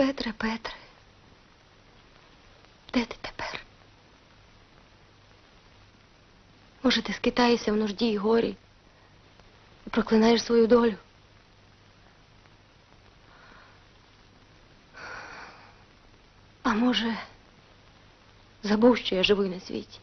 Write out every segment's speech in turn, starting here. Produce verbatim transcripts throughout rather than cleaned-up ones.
Петре, Петре, де ти тепер? Може, ти скитаєшся в нужді й горі і проклинаєш свою долю? А може, забув, що я живу на світі?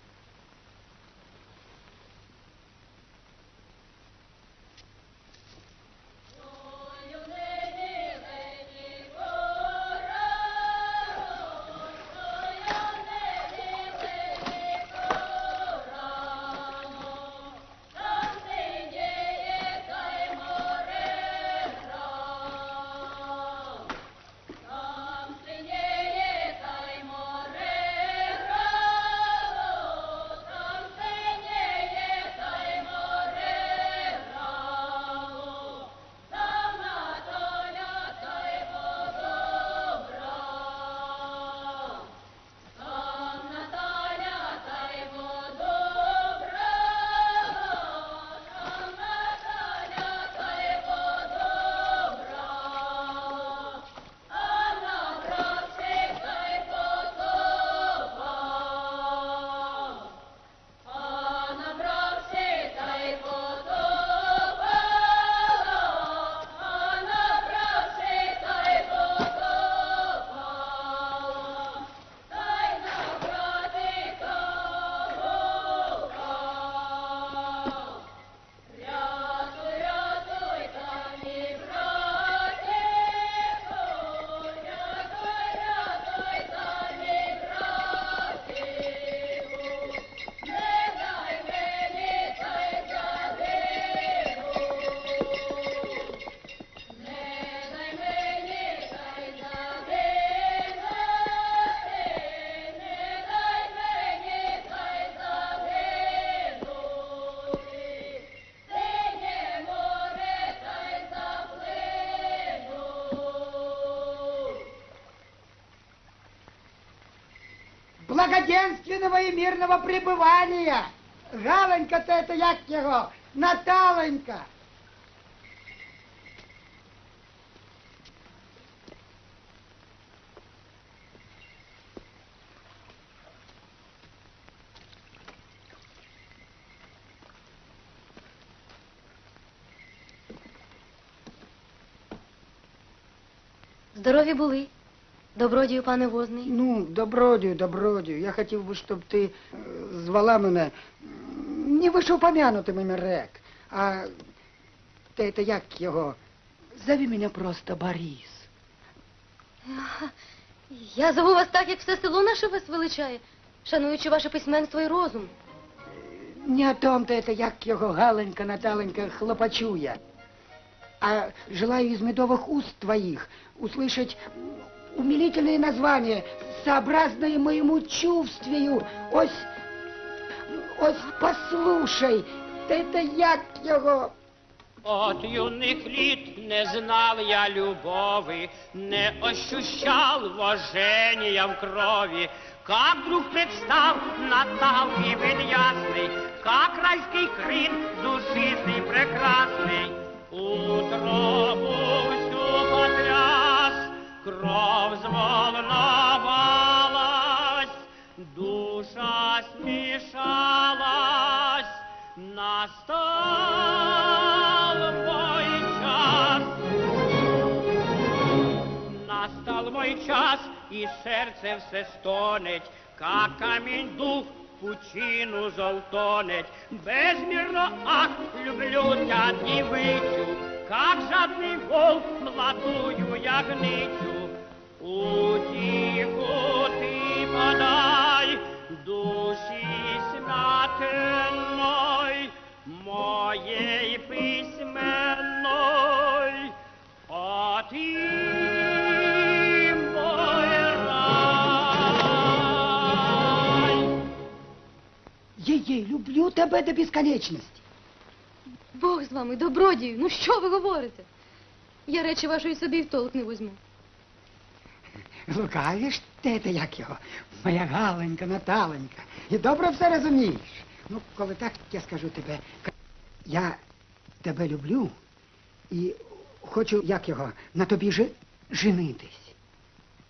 Благоденственного и мирного пребывания. Галонька-то это як его, Наталенька. Здорові були, добродію, пане Возний. Ну, добродію, добродію. Я хотів би, щоб ти е, звала мене не вишеупомянутим ім'я, а те, те як його, зови мене просто Борис. Я зову вас так, як все село наше вас величає, шануючи ваше письменство і розум. Не о том-то это, як його Галенька, Наталенька хлопочуя, а желаю из медовых уст твоих услышать умилительные названия, сообразные моему чувствию. Ось, ось послушай, это як його... От юних літ не знав я любови, не ощущал вожения в крови. Как вдруг представ Наталки вид ясный, как райский крин душистый, прекрасный. Утробу всю потряс, кровь взволновалась, душа смешалась, настал мой час. Настал мой час, и серце все стонеть, как камень дух в пучину золтонеть. Безмерно, ах, люблю тебя, девицю, как жадный волк молодую ягницю. Утиху ты подай души смятенной, моей письменной, а ты мой рай. Ей-ей, люблю тебе до безконечності. Бог з вами, добродію, ну що ви говорите? Я речі вашої собі в толк не возьму. Лукавиш ти, те, як його, моя Галенька, Наталенька. І добре все розумієш. Ну, коли так, я скажу тебе, я тебе люблю і хочу, як його, на тобі же женитись.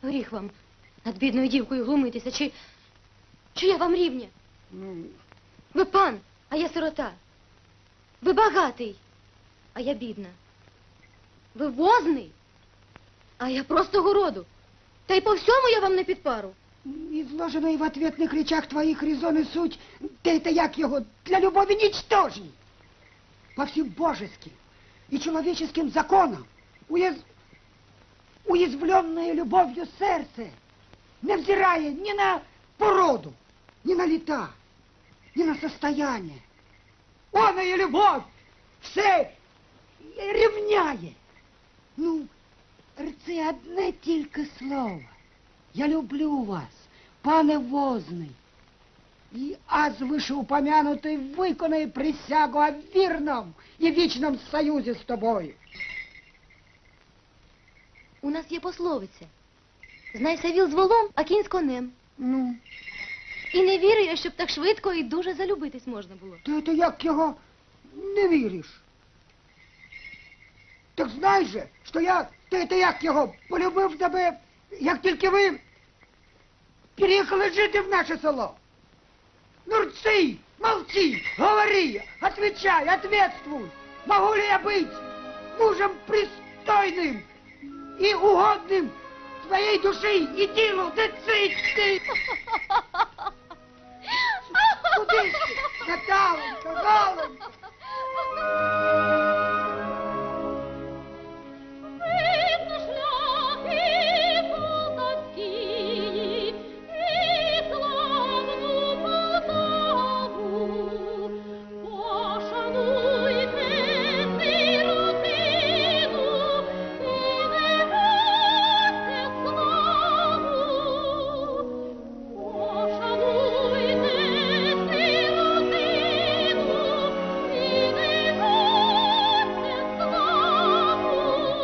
Гріх вам над бідною дівкою глумитися, чи... чи я вам рівня? Ну, Ви пан, а я сирота. Ви багатий, а я бідна. Ви возний, а я просто городу. Та й по всьому я вам не під пару. изложенные в ответных речах твоих резон и суть, да это як его, для любови ничтожней. По всем божеским и человеческим законам уяз... уязвленное любовью сердце, невзирая ни на породу, ни на лета, ни на состояние. Она и любовь все рівняє. Ну, це одне тільки слово. Я люблю вас, пане возний. И аз вышеупомянутый виконає присягу о вірном і вічном союзі з тобою. У нас є пословиця. Знайся віл з волом, а кінь з конем. Ну, І не вірю я, щоб так швидко і дуже залюбитись можна було. то ти як його не віриш? Так знай же, що я, ти, ти як його, полюбив тебе, як тільки ви переїхали жити в наше село. Ну, рці, молчи, говори, отвечай, ответствуй. Могу ли я быть мужем пристойным и угодным твоей души и телу? Да цыть ты! Куди ж ти? Наталенька, Галенька! Видно шляхи полтавські, і славну Полтаву. Пошануйте сиротину, і не гасьте славу. Пошануйте сиротину, і не гасьте славу.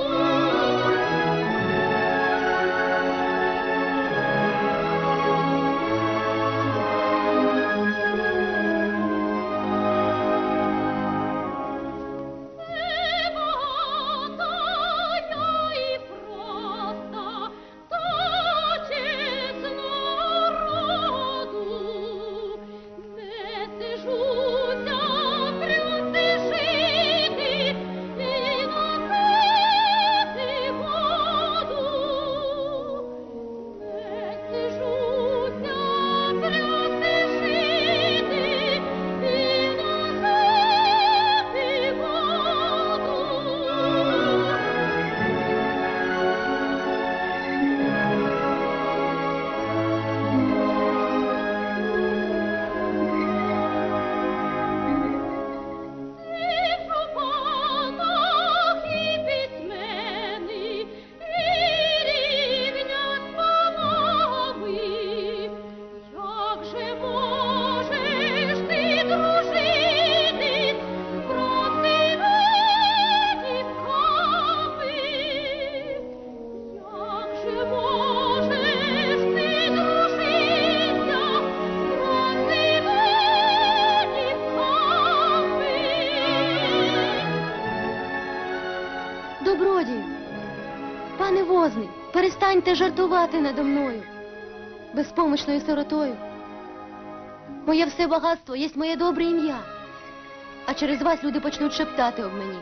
Багата я і проста, та чесного роду. Не стежуся присижити і носити воду. Не стежуся присижити і носити воду. І про панах, і письмени, і рівня з панами. Як же можеш ти дружити з простими дівками? Як же можеш ти дружитися з простими дівками? Добродію, пане возний, перестаньте жартувати надо мною, безпомічною сиротою. Моє все багатство є моє добре ім'я, а через вас люди почнуть шептати об мені.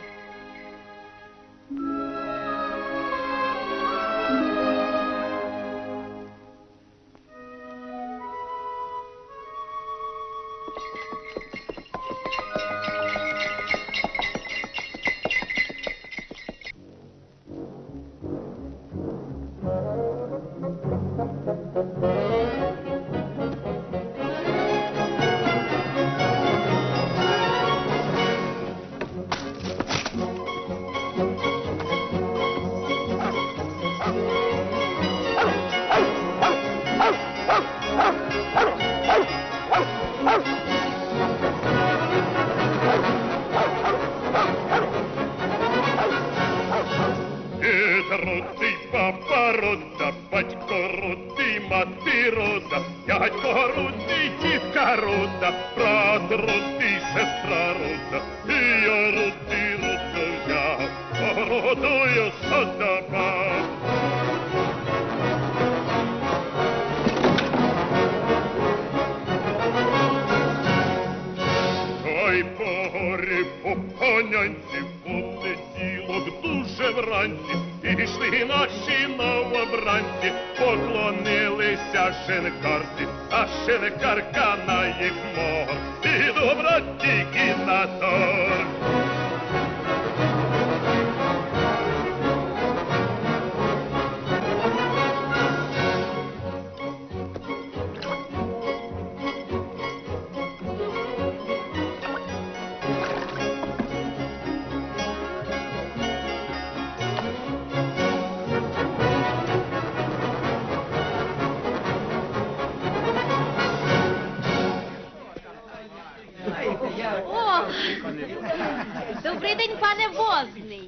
Дід рудий, баба руда, батько рудий, мати руда, дядько рудий, тітка руда, брат рудий, сестра руда, і я рудий, руду взяв, родою садоба. панянці, в понеділок дуже вранці, пішли наші новобранці, поклонилися шинкарці, а шинкарка на їх мор, піду, брат, тільки на торг. О, добрий день, пане Возний.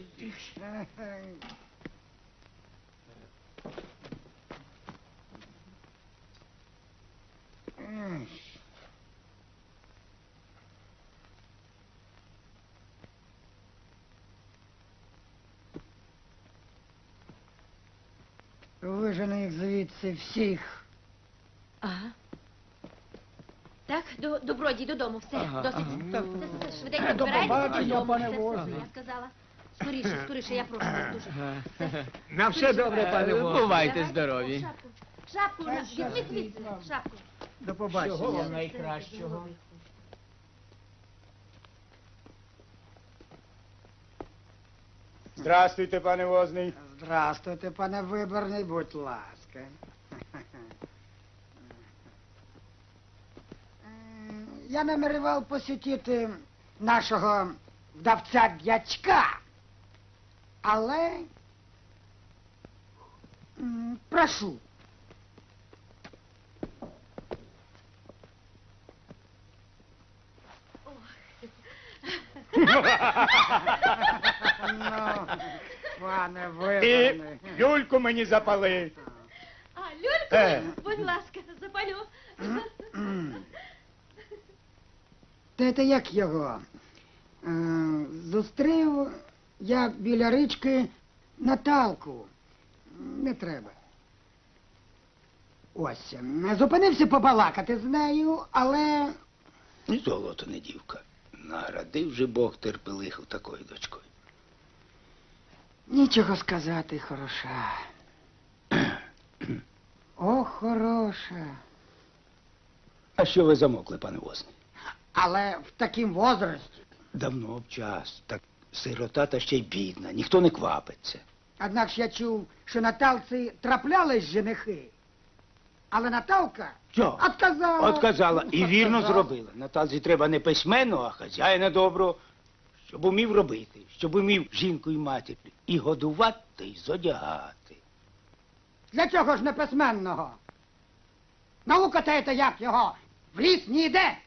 Вижени їх звідси всіх. Ага. Так, до, добродій, додому, все, досить. Все, все, все, швиденько До збирайтеся побачення, додому, пане все, все, Возний. я сказала. Скоріше, скоріше, я прошу вас дуже. Все. На все добре, пане Возний. Бувайте Давайте, здорові. Шапку, шапку, на- візьміть звідси, шапку. До побачення. Всього вам найкращого. Здравствуйте, пане Возний. Здравствуйте, пане Виборний, будь ласка. М, Я намеревав посетити нашого вдавця дячка, але м, прошу. Ну, пане І Виборний. люльку мені запали. А, Люльку, Е. будь ласка, запалю. Та це як його? Е, Зустрів я біля річки Наталку. Не треба. Ось. е, Зупинився побалакати з нею, але Ні золото, не дівка. Наградив же Бог терпелиху такою дочкою. нічого сказати, хороша. О, хороша. А що ви замокли, пане Возний? Але в таким возрасті. Давно б час. Так сирота та ще й бідна, ніхто не квапиться. Однак ж я чув, що Наталці траплялись женихи. Але Наталка Що? отказала. Отказала. І вірно Отказала. зробила. Наталці треба не письменного, а хазяїна доброго, щоб умів робити, щоб умів жінку і матір і годувати, і зодягати. Для чого ж неписьменного? Наука та це як його? В ліс не йде.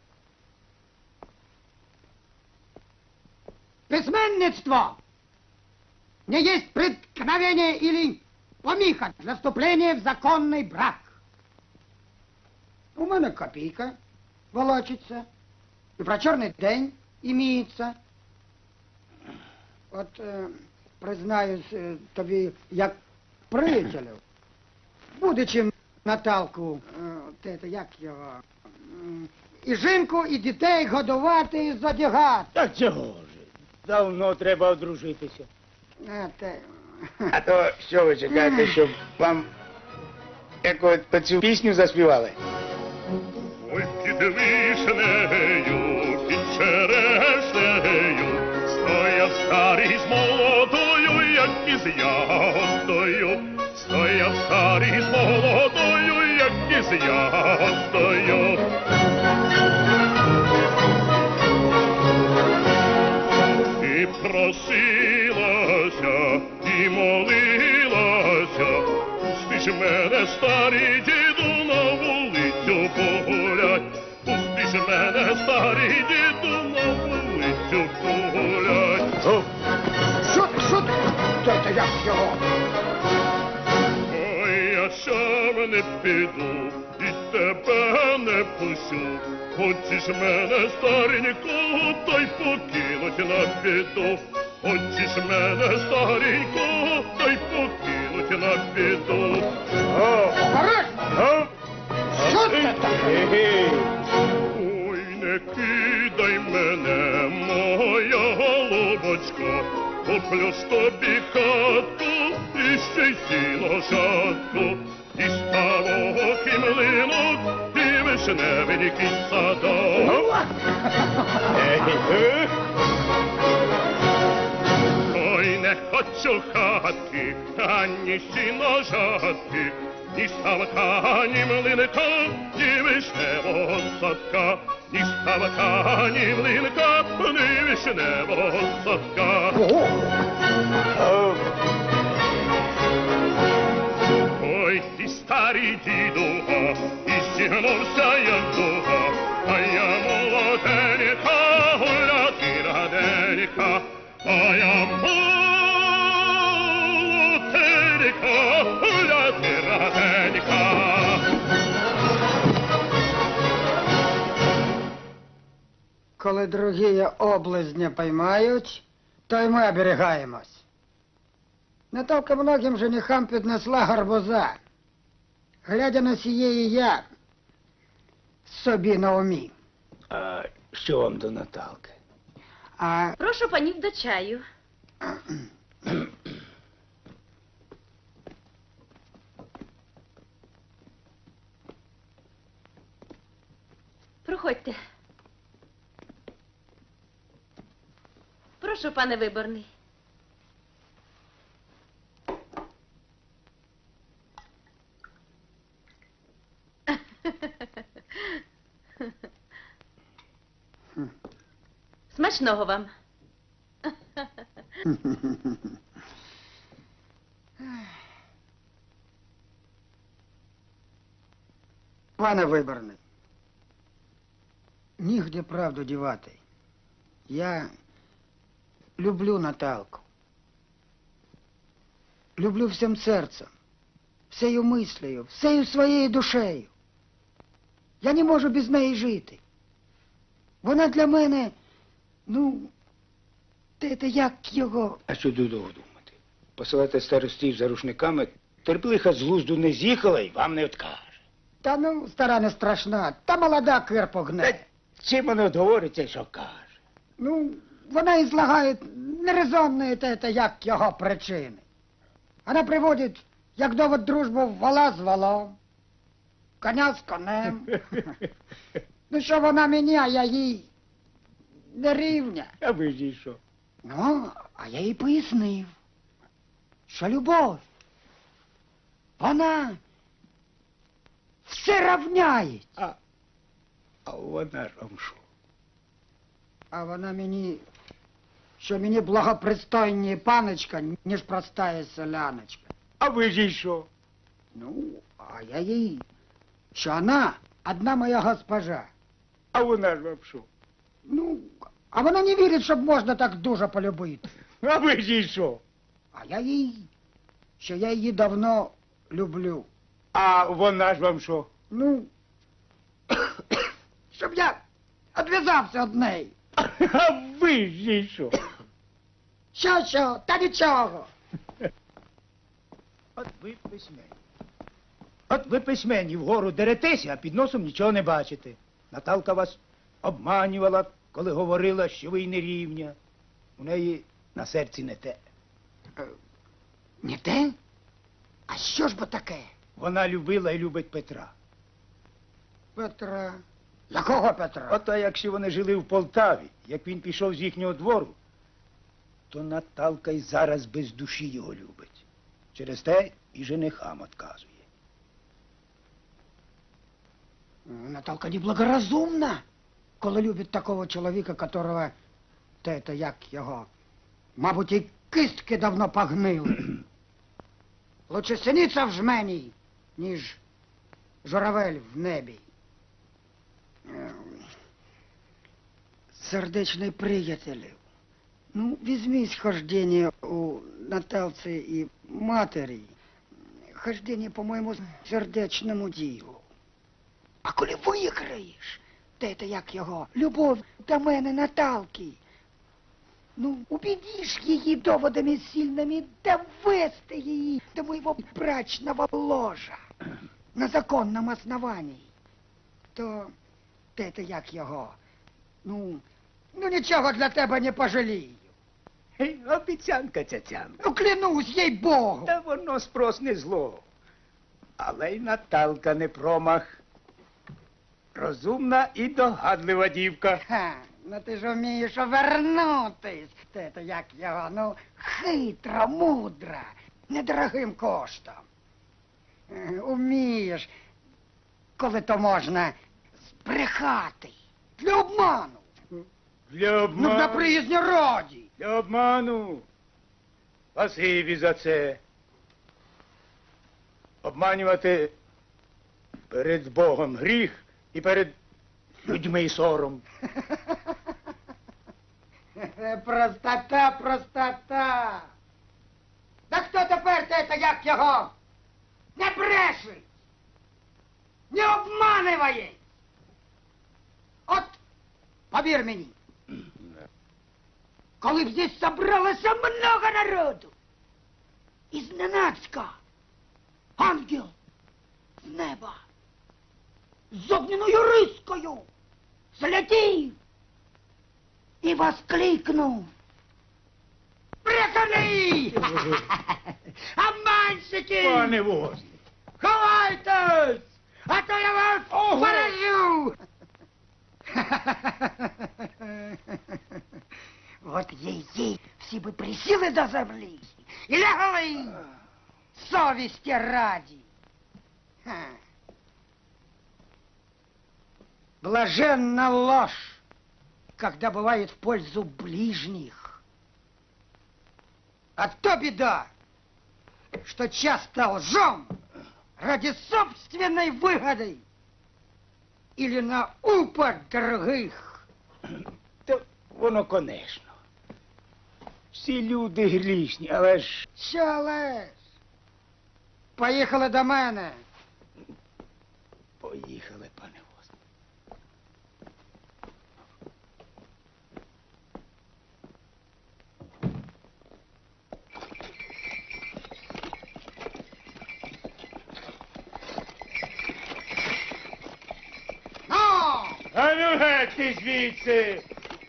Письменництво не есть преткновение или помеха для вступления в законный брак. У мене копійка волочиться, і про чорний день іміється. От, е, признаюсь е, тобі, як приятелю, будучи Наталку, е, те, те, як його, м, і жінку, і дітей годувати, і задягати. Та чого ж? Давно треба одружитися. Е, те, А то що ви чекаєте, щоб вам яку цю пісню заспівали? Ой, під вишнею, під черешнею, стояв старий з молодою, як із ягодою. Стояв старий з молодою, як із ягодою. І просилася, і молилася, пусти ж мене, старий діду, на вулицю погулять. Пусти ж мене, старий діду, на вулицю погулять. О, що ти, що ти? Те, те, як його? Ой, я сам не піду, і тебе не пущу. Хочеш мене, старенького, та й покинуть на біду. Хочеш мене, старенького, та й покинуть на біду. О, Гараж! о, Що це таке? ге-ге. Ой, не кидай мене, моя голова. Куплю ж тобі хатку і ще й сіло жатку, і ставок, і млинок, і вишневенький садок. Ой, не хочу хатки, ані сіножатки, ні ставка, ні млинка, ні вишневого садка, ні ставка, ні млинка, ні вишневого садка. Ой, ти старий дідуга, і зігнувся як дуга, а я молоденька, гуляти раденька, а я молоденька, гуляти раденька. Коли другі облизня поймають, то й ми оберігаємось. Наталка многим женихам піднесла гарбуза. Глядя на сіє і я собі на умі. А що вам до Наталки? А Прошу панів до чаю. Проходьте. Прошу, пане Виборний. Смачного вам. Пане Виборний, нігде правду дівати. Я люблю Наталку. Люблю всім серцем, всею мислею, всею своєю душею. Я не можу без неї жити. Вона для мене, ну, те, те як його... А що тут довго думати? Посилати старостів за рушниками, терплиха з глузду не з'їхала і вам не откаже. Та ну, стара не страшна, та молода кирпо гне. Чим вона говориться і що каже? Ну, вона і злагає нерезонне те, те, як його причини. Вона приводить, як довод дружбу, вола з волом, коня з конем. Ну, що вона мені, а я їй не рівня. А ви ж і що? Ну, а я їй пояснив, що любов, вона все равняє. А, а вона ж вам що? А вона мені, що мені благопристойніє паночка, ніж простая селяночка. А ви ж і що? Ну, а я їй, що вона одна моя госпожа. А вона ж вам що? Ну, а вона не вірить, щоб можна так дуже полюбити. А ви ж і що? А я їй, що я її давно люблю. А вона ж вам що? Ну, щоб я відв'язався від неї. А ви ж і що? Що, що, та нічого. От ви письменні. От ви письменні, вгору деретеся, а під носом нічого не бачите. Наталка вас обманювала, коли говорила, що ви й не рівня. У неї на серці не те. Не те? А що ж бо таке? Вона любила і любить Петра. Петра. Якого Петра? От а якщо вони жили в Полтаві, як він пішов з їхнього двору, то Наталка й зараз без душі його любить. Через те і женихам отказує. Наталка неблагоразумна, коли любить такого чоловіка, которого, те, те, як його, мабуть, і кистки давно погнили. Лучше синиця в жмені, ніж журавель в небі. Ем, Сердечний приятелю, ну, візьмись хождення у Наталці і матері, хождення по моєму сердечному ділу. А коли виграєш, те, те, як його, любов до мене, Наталки, ну, убедишь її доводами сильними довести її до моего брачного ложа на законному основании, то те, те, як його, ну, ну, нічого для тебе не пожалію. Гей, обіцянка цяцянка. Ну, клянусь, їй Богу. Та воно спрос не зло. Але й Наталка не промах. Розумна і догадлива дівка. Ха, ну ти ж вмієш овернутись. Ти то як його, ну, хитра, мудра, недорогим коштом. Е, Умієш, коли то можна збрехати. Для обману. Для Ну, обману. на приїзні раді. Для обману. Спасибі за це. Обманювати перед Богом гріх і перед людьми сором. Простота, простота. Да хто тепер це, як його, не брешить, не обманыває? От, повір мені, коли б здесь собралося много народу, і зненацька ангел з неба з огненою рискою злетів і воскликнув: брехуни! Обманщики! Пане возник. Ховайтесь! А то я вас поражу! Вот їй-їй всі би присіли до землі і лягли совісті раді. Ха. Блаженна ложь, когда бывает в пользу ближних. А то беда, что часто лжем ради собственной выгоды или на упад других. Та воно, конечно. Всі люди грішні, але ж Що, Олесь? Поїхали до мене. поїхали, пане возник. Ну! А ну геть ти звідси!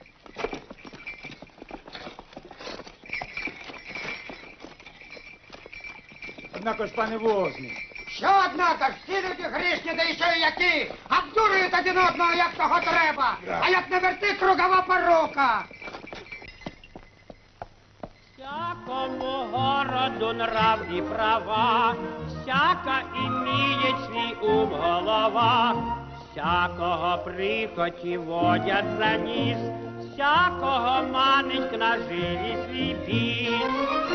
Однако ж, пане возник, Що, однако, ж, всі люди грішні, да ще й які, обдурюють один одного, як того треба, а як не верти кругова порука. Всякому городу нрав і права, всяка іміє свій ум голова, всякого прихоті водять за ніс, всякого манить к наживі свій біс.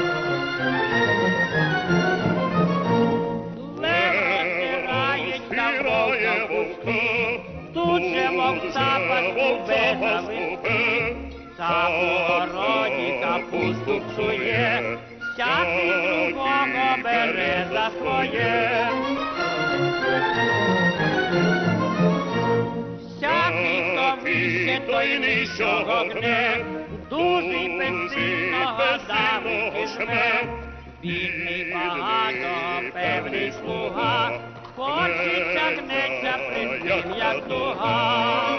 Лево стирається вовка, тут же вовця паскубе зависти, та у городі капусту псує, всякий другого бере за своє. Всякий, хто вище, той нижчого гне, дужий безсильного давити жме. Бідний багато, певний слуга, хочеться гнеться пред тим, як дуга.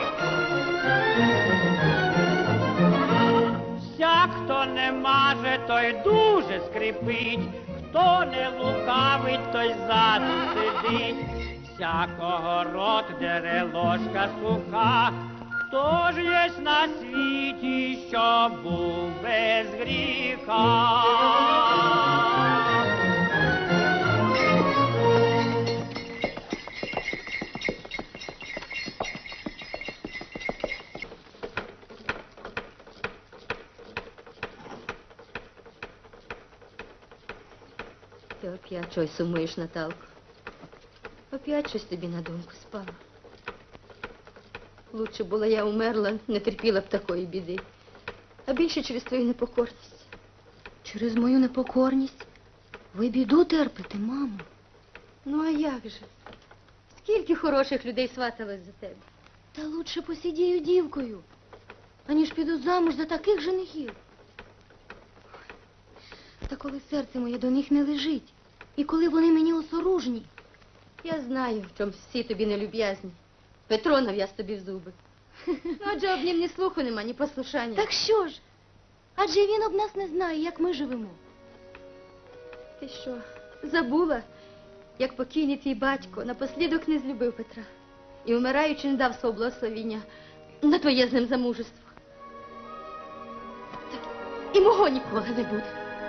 Всяк, хто не маже, той дуже скрипить, хто не лукавить, той ззаду сидить. Всякого рот дере ложка суха, хто ж єсть на світі, що був без гріха? Ти опять чогось сумуєш, Наталко. Опять щось тобі на думку спало. Лучше була я умерла, не терпіла б такої біди. А більше через твою непокорність. Через мою непокорність? Ви біду терпите, мамо. Ну, а як же? Скільки хороших людей сваталось за тебе? Та лучше посидію дівкою, аніж піду замуж за таких женихів. Та коли серце моє до них не лежить, і коли вони мені осоружні, я знаю, в чому всі тобі нелюб'язні. Петро нав'яз тобі в зуби. Адже об нім ні слуху нема, ні послушання. Так що ж? Адже він об нас не знає, як ми живемо. Ти що, забула, як покійний твій батько напослідок не злюбив Петра і, вмираючи, не дав свого благословіння на твоє з ним замужество? Так і мого ніколи не буде.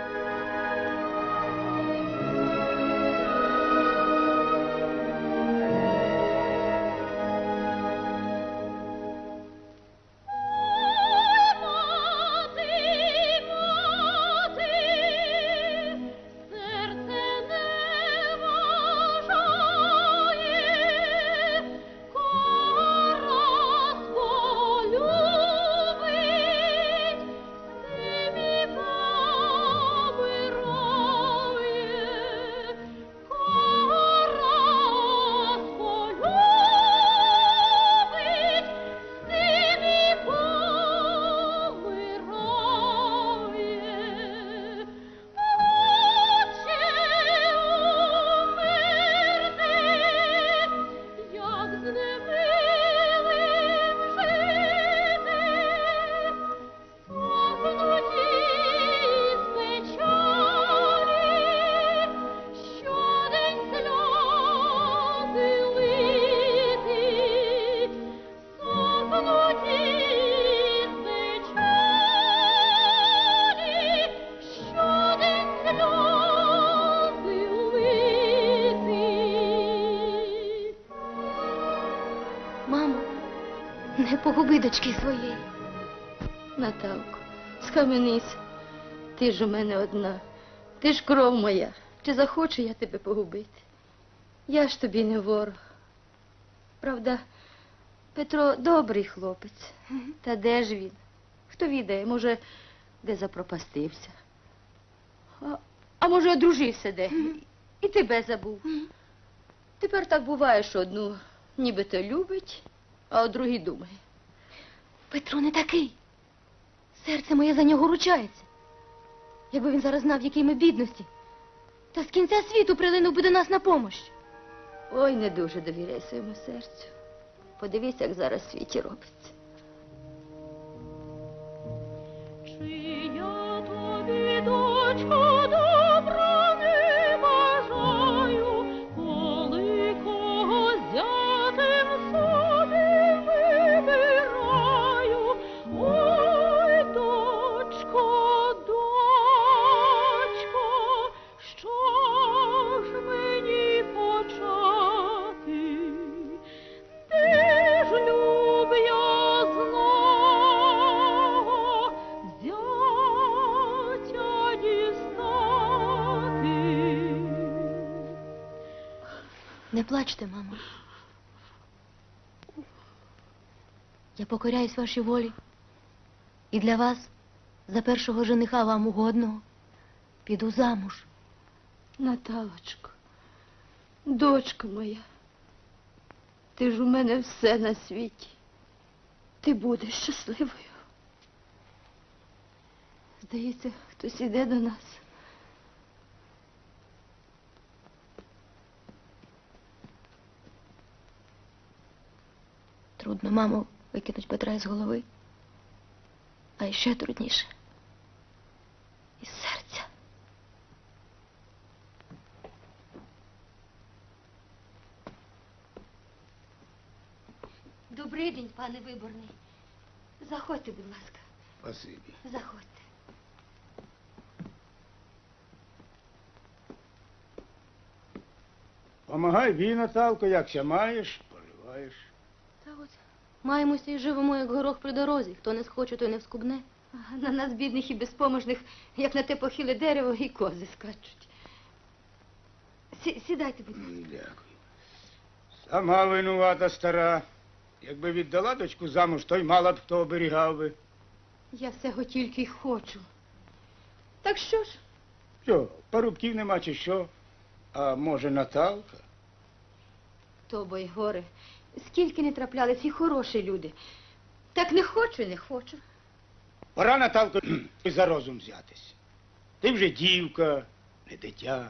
Мамо, не погуби дочки своєї. Наталко, схаменись. Ти ж у мене одна. Ти ж кров моя. Чи захочу я тебе погубити? Я ж тобі не ворог. Правда, Петро добрий хлопець. Та де ж він? Хто відає, може, де запропастився. А, а може, одружився де. І тебе забув. Тепер так буває, що одну нібито любить, а о другій думає. Петро не такий. Серце моє за нього ручається. Якби він зараз знав, якій ми бідності, та з кінця світу прилинув би до нас на помощ. Ой, не дуже довіряй своєму серцю. Подивись, як зараз в світі робиться. Чи я тобі, дочко, добра не бажаю, коли когось зятем собі вибираю? Ой, дочко, дочко, що ж мені почати? Де ж люб'язного зятя дістати? Не плачте, мамо. Я покоряюсь вашій волі. І для вас, за першого жениха вам угодного, піду замуж. Наталочко, дочко моя, ти ж у мене все на світі. Ти будеш щасливою. Здається, хтось іде до нас. Трудно, мамо, викинуть Петра із голови. А ще трудніше. Із серця. Добрий день, пане виборний. Заходьте, будь ласка. Спасибі. Заходьте. Помагай вій, Наталко, якся маєш, поливаєш. Та от, маємося і живемо, як горох при дорозі. Хто не схоче, той не вскубне. А на нас, бідних і безпоможних, як на те похиле дерево, і кози скачуть. Сі- сідайте, будь ласка. Дякую. Сама винувата стара. Якби віддала дочку замуж, то й мала б хто оберігав би. Я всього тільки й хочу. Так що ж? Що, парубків нема чи що? А може, Наталка? То бо й горе. Скільки не траплялись і хороші люди. Так не хочу і не хочу. Пора, Наталко, і за розум взятись. Ти вже дівка, не дитя.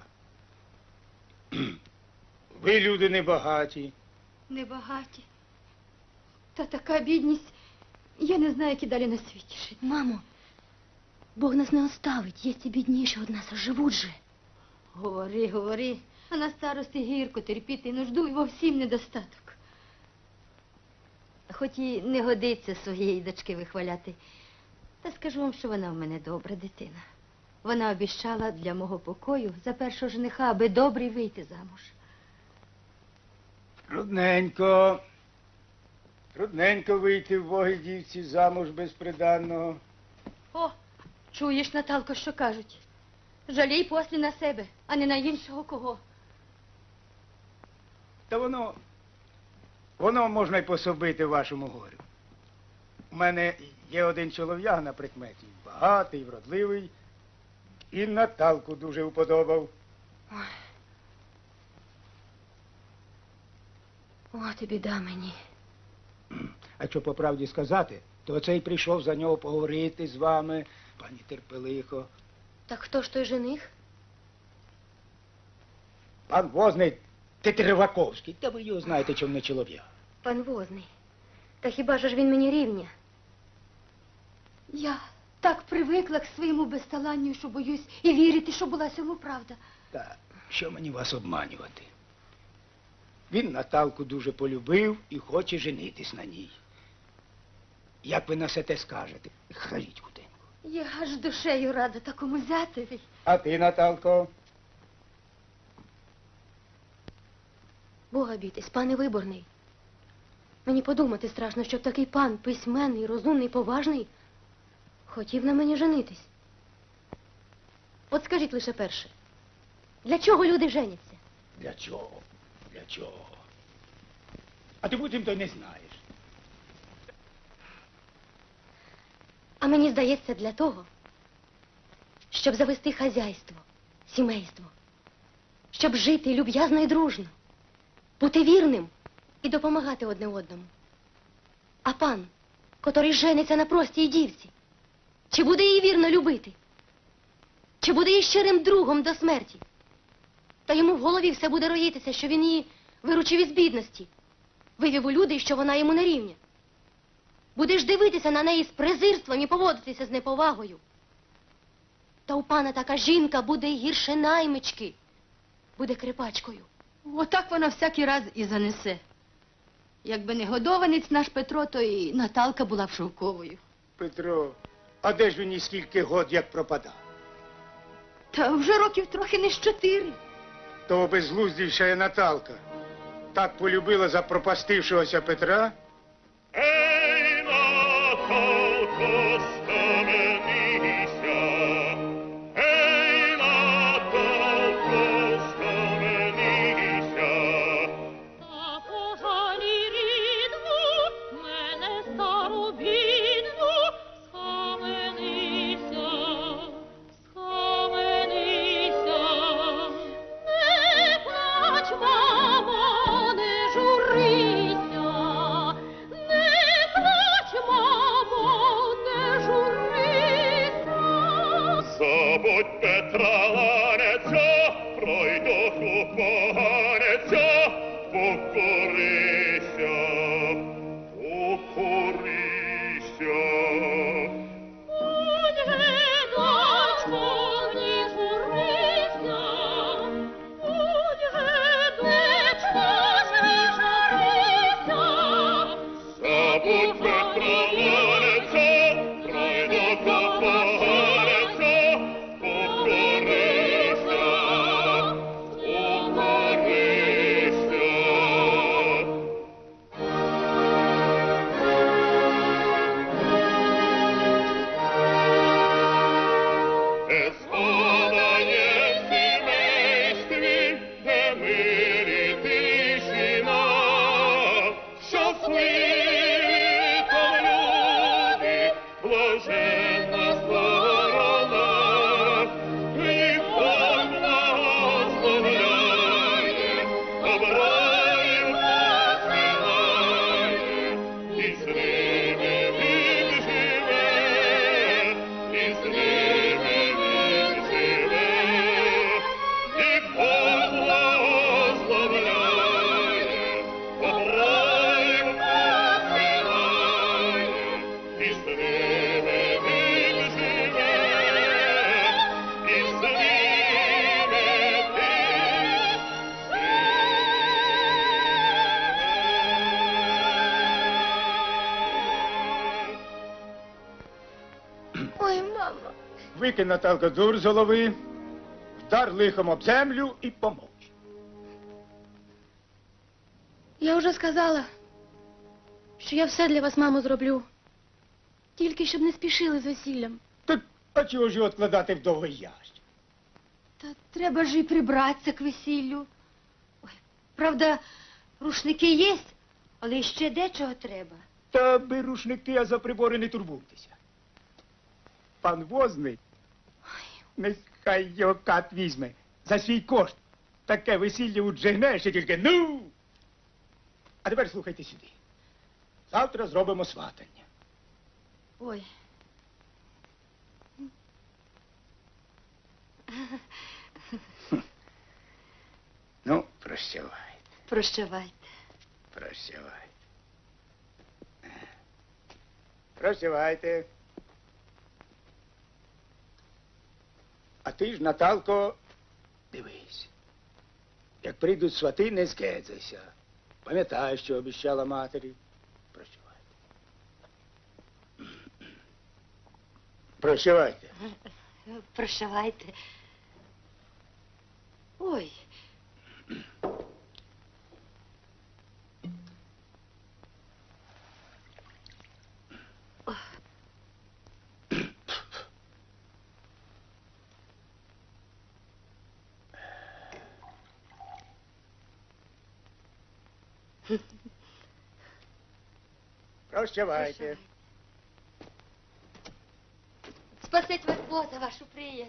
Ви люди небагаті. Небагаті. Та така бідність. Я не знаю, які далі на світі жити. Мамо, Бог нас не оставить, є ці бідніші од нас, а живуть же. Говори, говори, а на старості гірко терпіти нужду і во всім недостаток. Хоч і не годиться своєї дочки вихваляти, та скажу вам, що вона в мене добра дитина. Вона обіщала для мого покою за першого жениха, аби добрий вийти замуж. Трудненько. Трудненько вийти в вогій дівці замуж безприданного. О, чуєш, Наталко, що кажуть? Жалій послі на себе, а не на іншого кого. Та воно, воно можна й пособити вашому горю. У мене є один чолов'яга на прикметі, багатий, вродливий, і Наталку дуже уподобав. Ой. От і біда мені. А що по правді сказати, то оцей прийшов за нього поговорити з вами, пані Терпелихо. Так хто ж той жених? Пан Возний Тетереваковський, та ви його знаєте, чому не чолов'яга. Пан Возний. Та хіба ж він мені рівня? Я так привикла к своєму безталанню, що боюсь і вірити, що була цьому правда. Та що мені вас обманювати? Він Наталку дуже полюбив і хоче женитись на ній. Як ви на все те скажете? Хваліть худенько. Я аж душею рада такому зятеві. А ти, Наталко? Бога бійтесь, пане Виборний. Мені подумати страшно, щоб такий пан, письменний, розумний, поважний, хотів на мені женитись. От скажіть лише перше, для чого люди женяться? Для чого? Для чого? А ти потім то й не знаєш. А мені здається, для того, щоб завести хазяйство, сімейство, щоб жити люб'язно і дружно, бути вірним і допомагати одне одному. А пан, котрий жениться на простій дівці, чи буде її вірно любити? Чи буде її щирим другом до смерті? Та йому в голові все буде роїтися, що він її виручив із бідності, вивів у люди, що вона йому не рівня. Будеш дивитися на неї з презирством і поводитися з неповагою. Та у пана така жінка буде гірше наймички, буде крипачкою. Отак вона всякий раз і занесе. Якби не годованець наш Петро, то і Наталка була б шовковою. Петро, а де ж він і скільки год як пропадав? Та вже років трохи не з чотири. То безглуздівша Наталка так полюбила запропастившогося Петра? Ей, Наталко, схаменися! Ей, Наталко, схаменися! Та пожалі рідну, мене стару бідну, схаменися, схаменися. Не плач, мамо, не журися, не плач, мамо, не журися. Забудь Петра ланеця, пройдоху поганеця, покорися, покорися. Будь же, дочко, не журися, будь же, дочко, не журися. Забудь Петра ланеця, пройдоху поганеця, покорися, покорися. Викинь, Наталко, дур з голови, вдар лихом об землю і помовч. Я вже сказала, що я все для вас, мамо, зроблю. Тільки щоб не спішили з весіллям. Так, а чого ж його відкладати в довгий ящик? Та треба ж і прибратися к весіллю. Ой, правда, рушники є, але ще дечого треба. Та ви рушники, а за прибори не турбуйтеся. Пан Возний, нехай його кат візьме за свій кошт. Таке весілля уджигне, що тільки ну. А тепер слухайте сюди. Завтра зробимо сватання. Ой. Ну, прощавайте, Прощавайте. прощавайте. Прощавайте. А ти ж, Наталко, дивись. Як прийдуть свати, не скедзайся. Пам'ятай, що обіщала матері. Прощавайте. Прощавайте. Прощавайте. Ой. Прощавайте. Спасить вас Бог за вашу приязнь.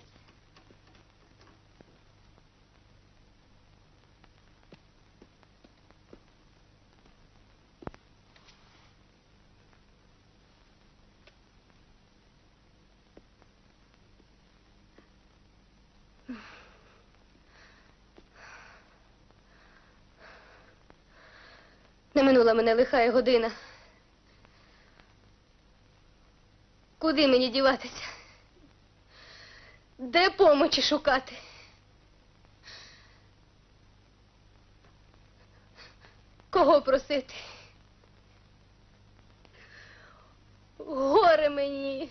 Не минула мене лихая година. Куди мені діватися? Де помочі шукати? Кого просити? Горе мені.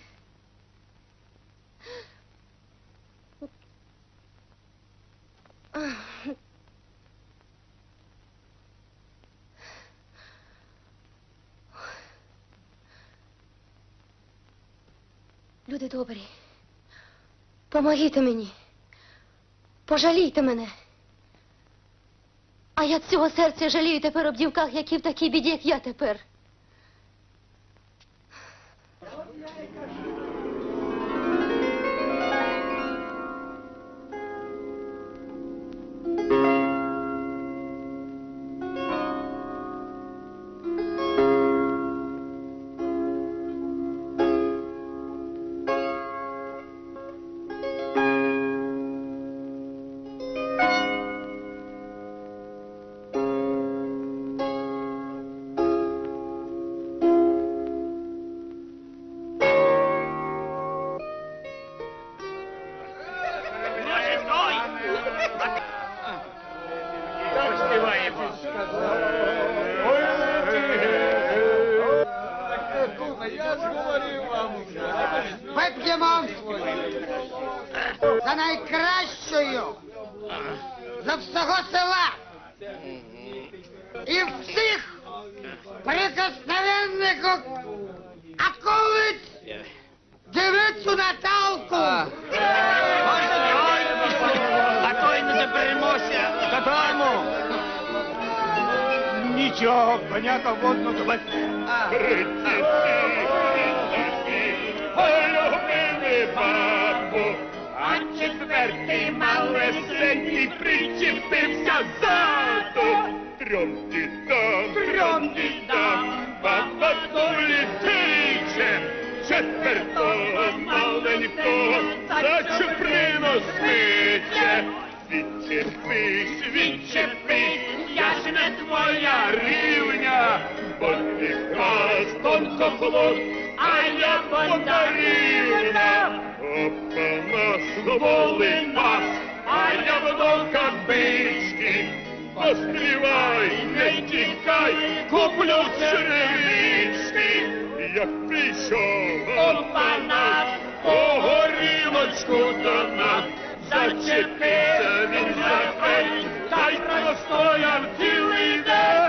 Люди добрі, помогіть мені, пожалійте мене. А я цього серця жалію тепер об дівках, які в такій біді, як я тепер. Вип'ємо за найкращою, за всього села і всіх прикосновенних околиць дивицю Наталку. А то й не заберемося додому. Нічого, коняка водно доведе. А четвертий малесенький причепився ззаду. Трьом дідам, трьом дідам, баба політиче, четвертого маленького за чуприну смиче. Відчепись, відчепись, я ж не твоя рівня, бо ти тонко хлоп, а я бондарівна. Опана своли нас, а я вдовка бички. Пострівай, не тікай, куплю черевички. Як прийшов опана, по горілочці Собачку до нас зачепився він за фень, та й простояв цілий день.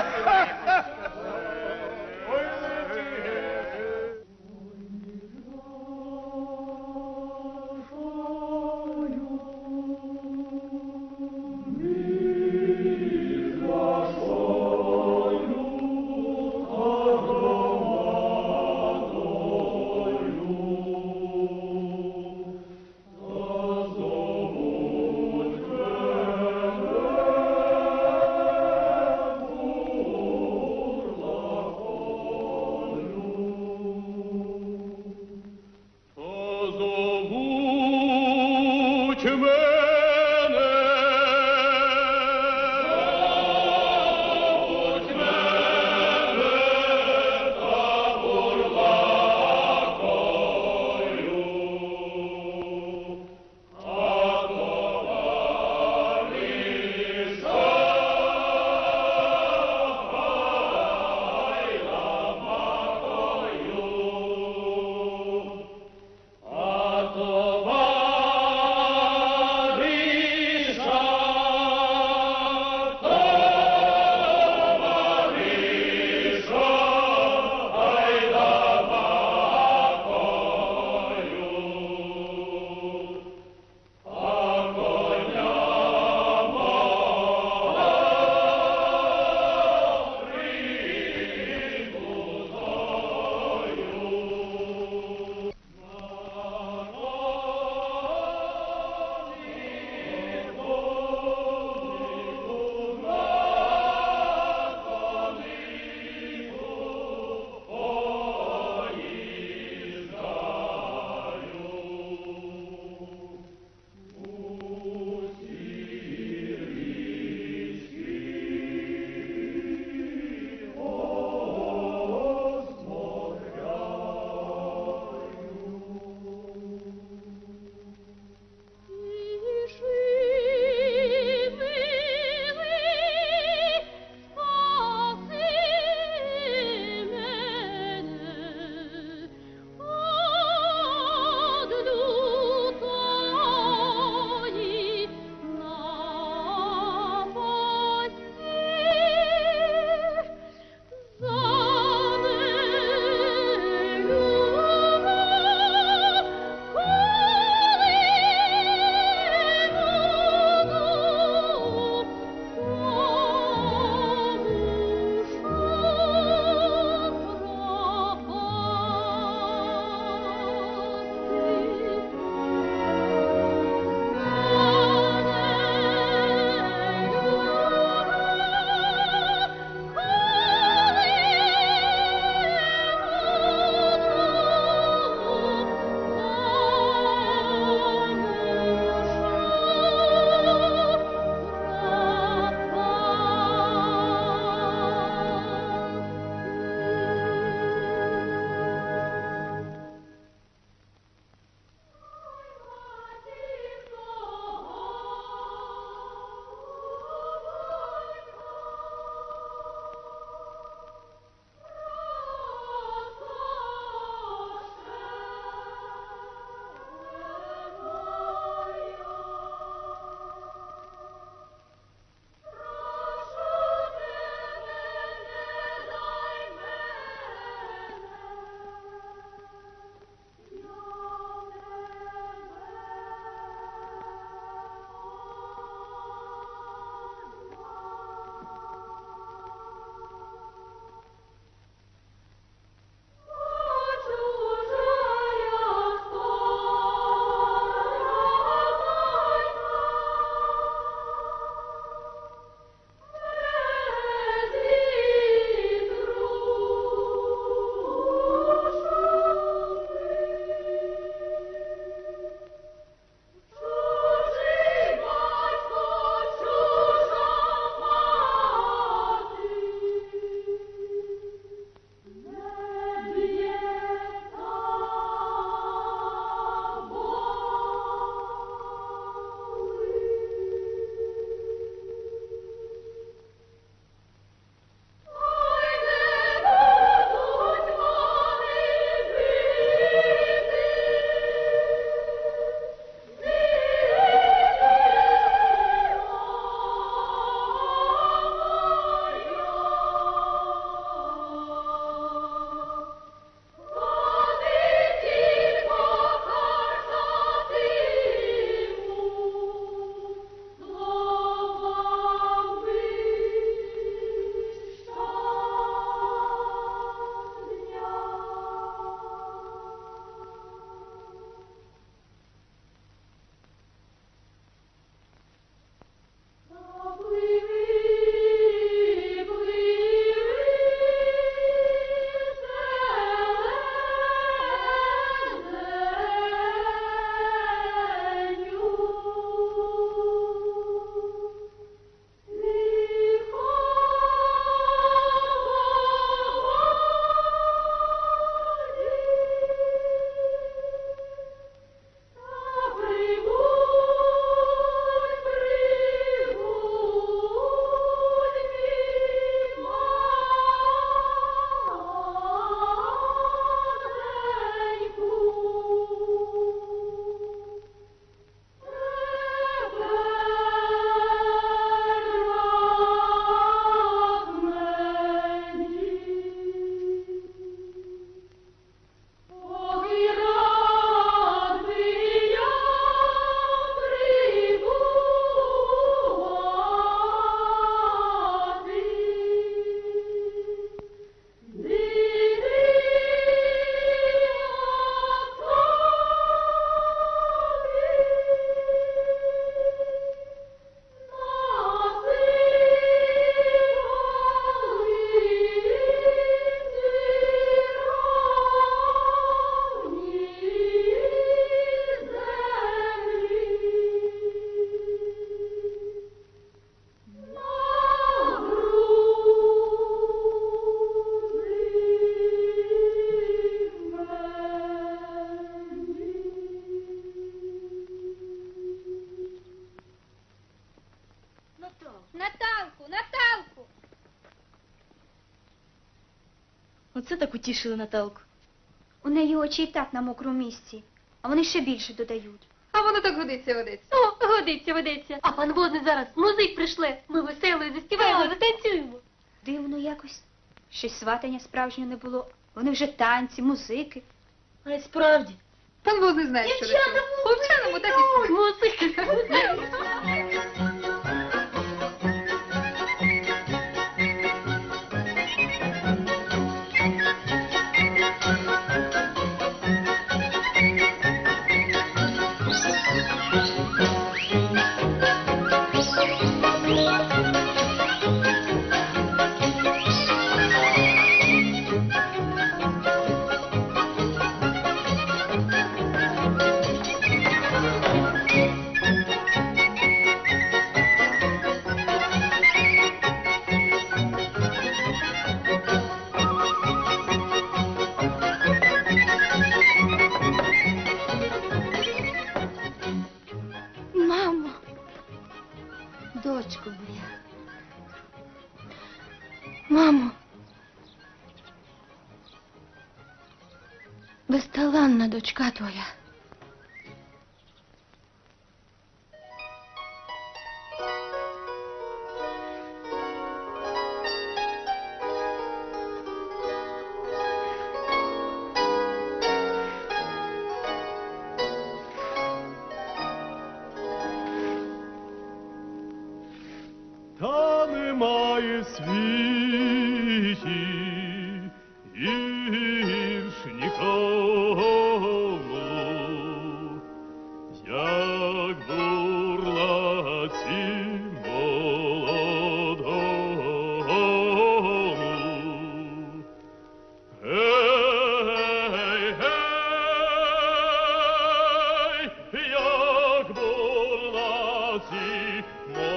Оце так утішили Наталку. У неї очі і так на мокрому місці, а вони ще більше додають. А воно так годиться, годиться. О, годиться, годиться. А пан Возний зараз музик прийшле. Ми весело заспіваємо, затанцюємо. Дивно якось. Щось сватання справжнього не було. Вони вже танці, музики. А й справді. Пан Возний знає, що робити. Повчаному так і музика. Мамо, дочко моя. Мамо, безталанна дочка твоя. Та немає світі гірш нікому, як бурлаці молодому. Гей, гей, як бурлаці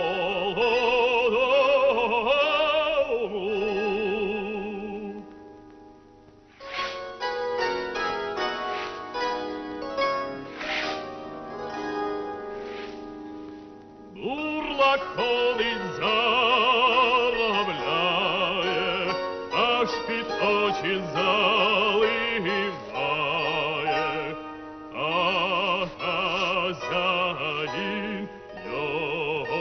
молодому. Бурлак ходить, заробляє, аж під очі заливає, а хазяїн його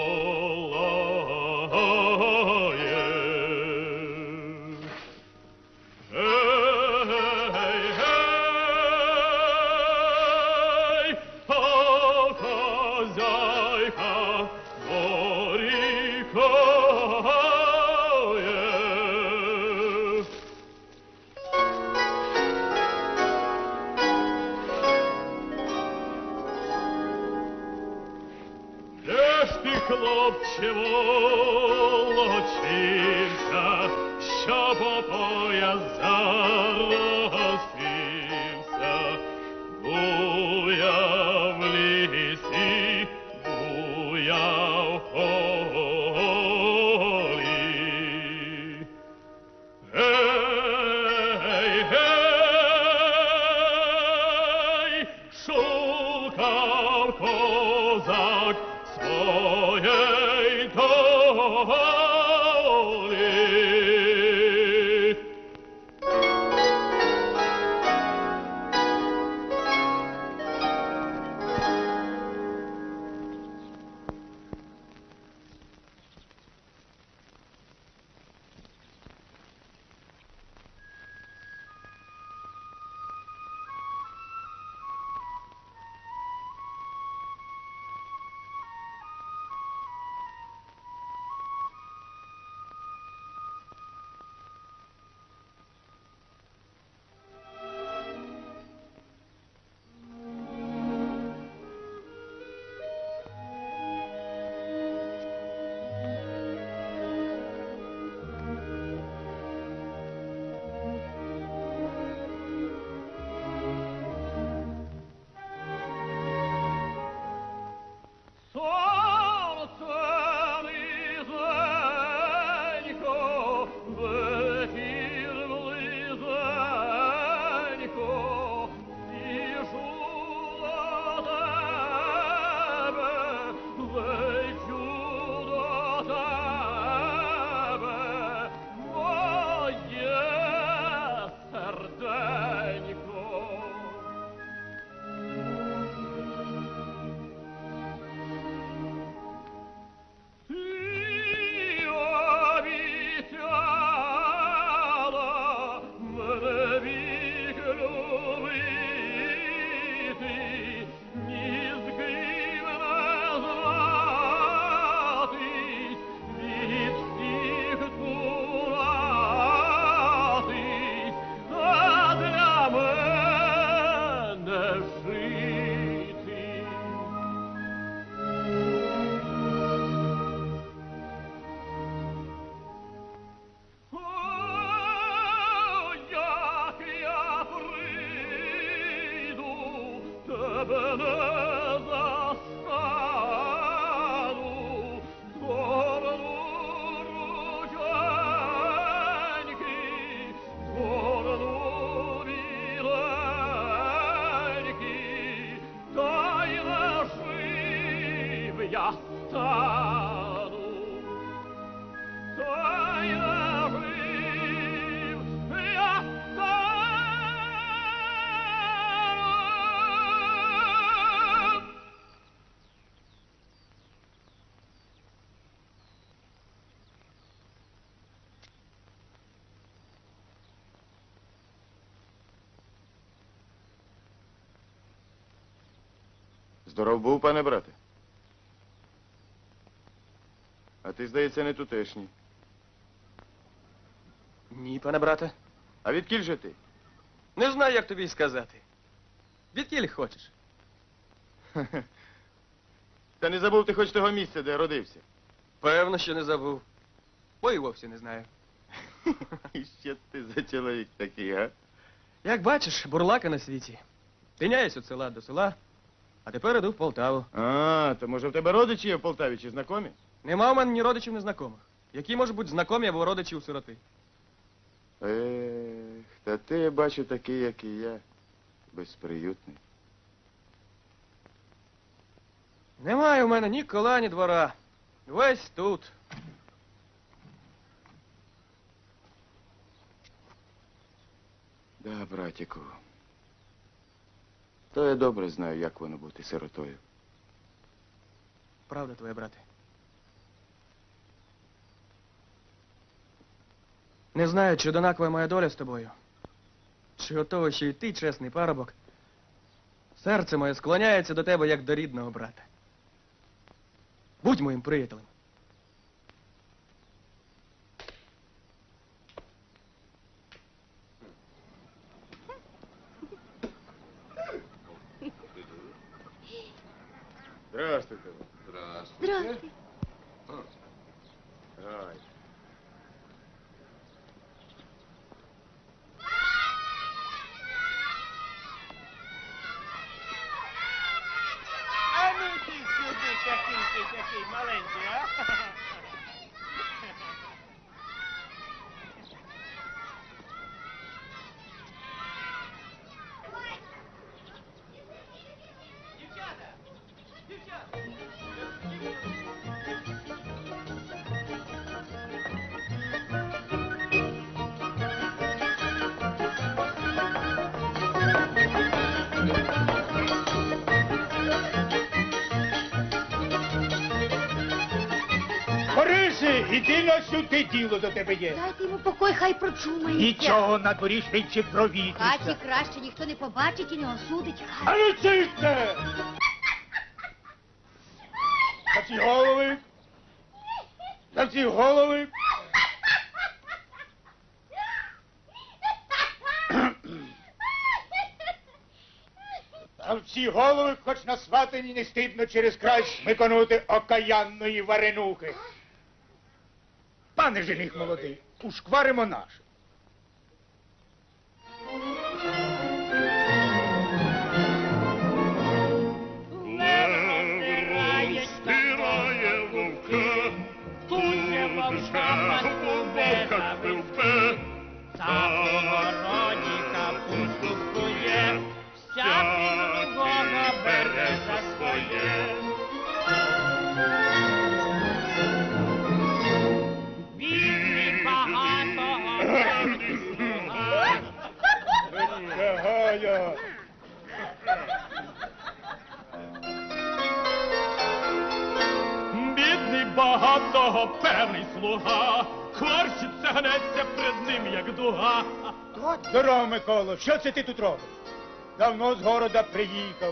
лає. Гей, гей, а хазяйка дорікає. Де ж ти, хлопче, волочився, що по пояс заростився? Буяв в лісі, буяв в полі. Гей, гей, шукав козак своєї долі. застану, горну рученьки, горну біленьки, та й нажив я стану, та й нажив я стану. Здоров був, пане брате. А ти, здається, не тутешній. Ні, пане брате. А відкіль же ти? Не знаю, як тобі й сказати. Відкіль хочеш? Та не забув ти хоч того місця, де родився. Певно, що не забув. Бо й вовсе не знаю. І що ти за чоловік такий, га? Як бачиш, бурлака на світі. Тиняюсь від села до села, а тепер іду в Полтаву. А, то може в тебе родичі є в Полтаві чи знайомі? Нема у мене ні родичів, ні знайомих. Які можуть бути знайомі або родичі у сироти? Ех, та ти, я бачу, такий, як і я, безприютний. Немає у мене ні кола, ні двора. Весь тут. Да, братіку. То я добре знаю, як воно бути сиротою. Правда твоя, брате? Не знаю, чи однакова моя доля з тобою, чи готовий, що й ти, чесний парубок. Серце моє склоняється до тебе, як до рідного брата. Будь моїм приятелем. Здравствуйте. Здравствуй. Ай. А ну ти сюди, такий ти, такий маленький, а? Борисе, іди на сюди, діло до тебе є. Дайте йому покой, хай прочумається. Нічого на дворі швидше В хаті провітриться. краще ніхто не побачить і не осудить. А ну цисте! За ці голови! За ці голови! А в ці голови хоч на сватані не стидно через край шмиконути окаянної варенухи. Пане жених молодий, ушкваримо наше. Лев розпирає вовка, Тут вовка вовка спилпе, Та у городі капусту кує, всякий другого бере за своє. Бідний багатого бідний слуга, Тягая. бідний багатого певний слуга, хворщиться, гнеться пред ним, як дуга. Здорово, Миколо, що це ти тут робиш? Давно з города приїхав.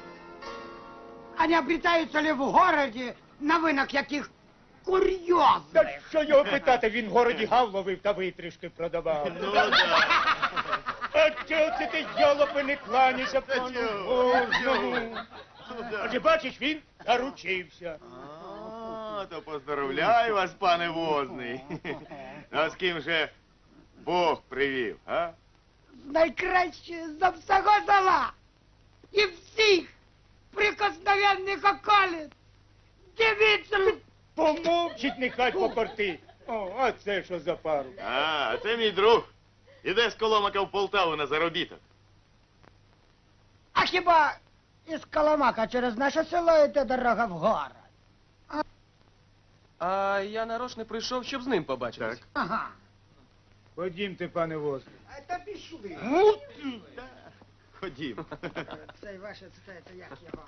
А не обретаются ли в городе новинок яких курьезов? Та що його питати, він в городі гав ловив та витрішки продавав. Ну, да. А чого це ти, йолопи, не кланяйся пану Возному? Адже бачиш, він заручився. А, то поздоровляю вас, пане Возний. А з ким же Бог привів, а? Найкраще за всього села. І всіх неприкосновенний коколець! Дивіться! Помовчить, нехай покорти. О, а це що за пару? А, це мій друг. Іде з Коломака в Полтаву на заробіток. А хіба із Коломака через наше село йде дорога в город? А я нарочно прийшов, щоб з ним побачитись. Так. Ага. Ходімте, пане Возний. А та пішли. Ходім. Це ваше це, як його?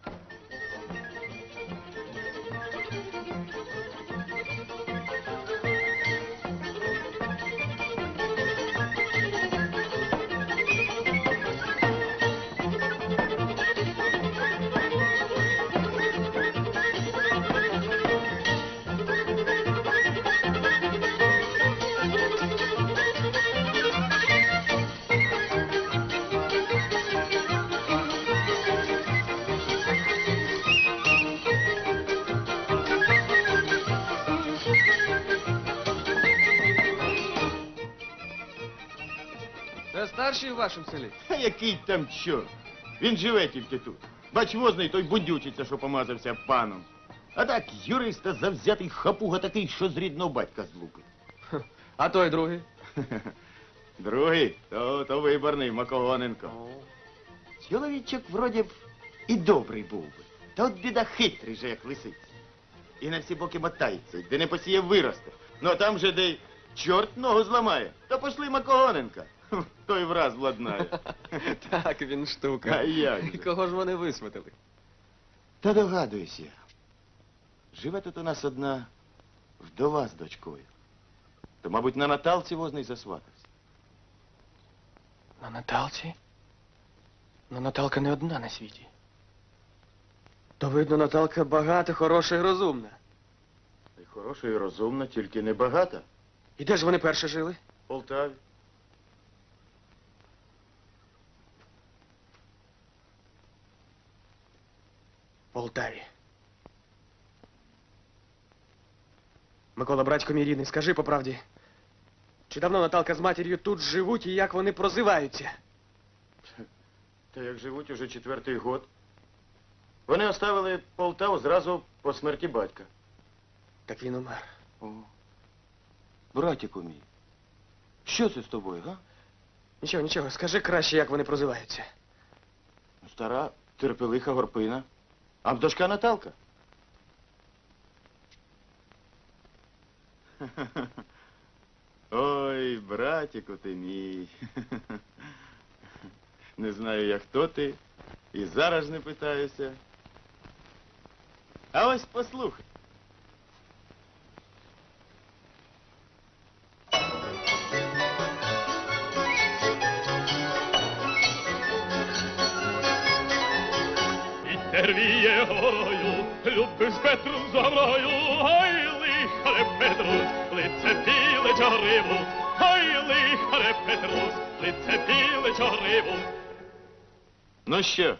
Це старший у вашому селі? А який там чорт? Він живе тільки тут. Бач, Возний той будючиться, що помазався паном. А так, юриста завзятий хапуга такий, що з рідного батька злупить. А той другий? Другий, то, то виборний, Макогоненко. Чоловічок вроді б і добрий був би. Та от біда хитрий же, як лисиця. І на всі боки мотається, і де не посіє виросте. Ну а там же, де й чорт ногу зламає, то пошли Макогоненка. Той враз владнає. Так, він штука. А як же? І кого ж вони висватили? Та догадуюся. Живе тут у нас одна вдова з дочкою. То, мабуть, на Наталці Возний засватався. На Наталці? Ну, Наталка не одна на світі. То, видно, Наталка багата, хороша і розумна. І хороша, і розумна, тільки не багата. І де ж вони перше жили? В Полтаві. В Полтаві. Микола, братько мій рідний, скажи по правді, чи давно Наталка з матір'ю тут живуть і як вони прозиваються? Та як живуть уже четвертий год. Вони оставили Полтаву зразу по смерті батька. Так він умер. О, братіку мій, що це з тобою, га? Нічого, нічого, скажи краще, як вони прозиваються. Стара терпелиха Горпина. А дочка Наталка? Ой, братіку ти мій. Не знаю я, хто ти, і зараз не питаюся. А ось послухай. Віє горою, любив з Петром за мною, ай лихаре Петрус, лице біле чорниву, ай лихаре Петрус, лице біле чорниву. Ну що?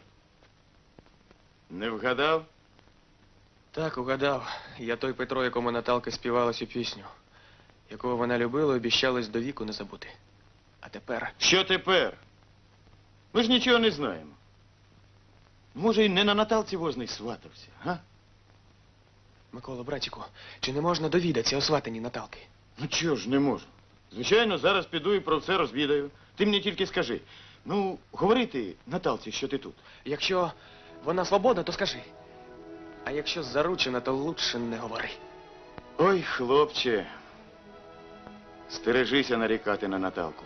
Не вгадав? Так, угадав. Я той Петро, якому Наталка співала цю пісню, якого вона любила, обіщалась до віку не забути. А тепер... Що тепер? Ми ж нічого не знаємо. Може, і не на Наталці Возний сватався, га? Микола, братіку, чи не можна довідатися о сватанні Наталки? Ну чого ж не можу? Звичайно, зараз піду і про все розвідаю. Ти мені тільки скажи. Ну, говори ти, Наталці, що ти тут. Якщо вона свободна, то скажи. А якщо заручена, то лучше не говори. Ой, хлопче, стережися нарікати на Наталку.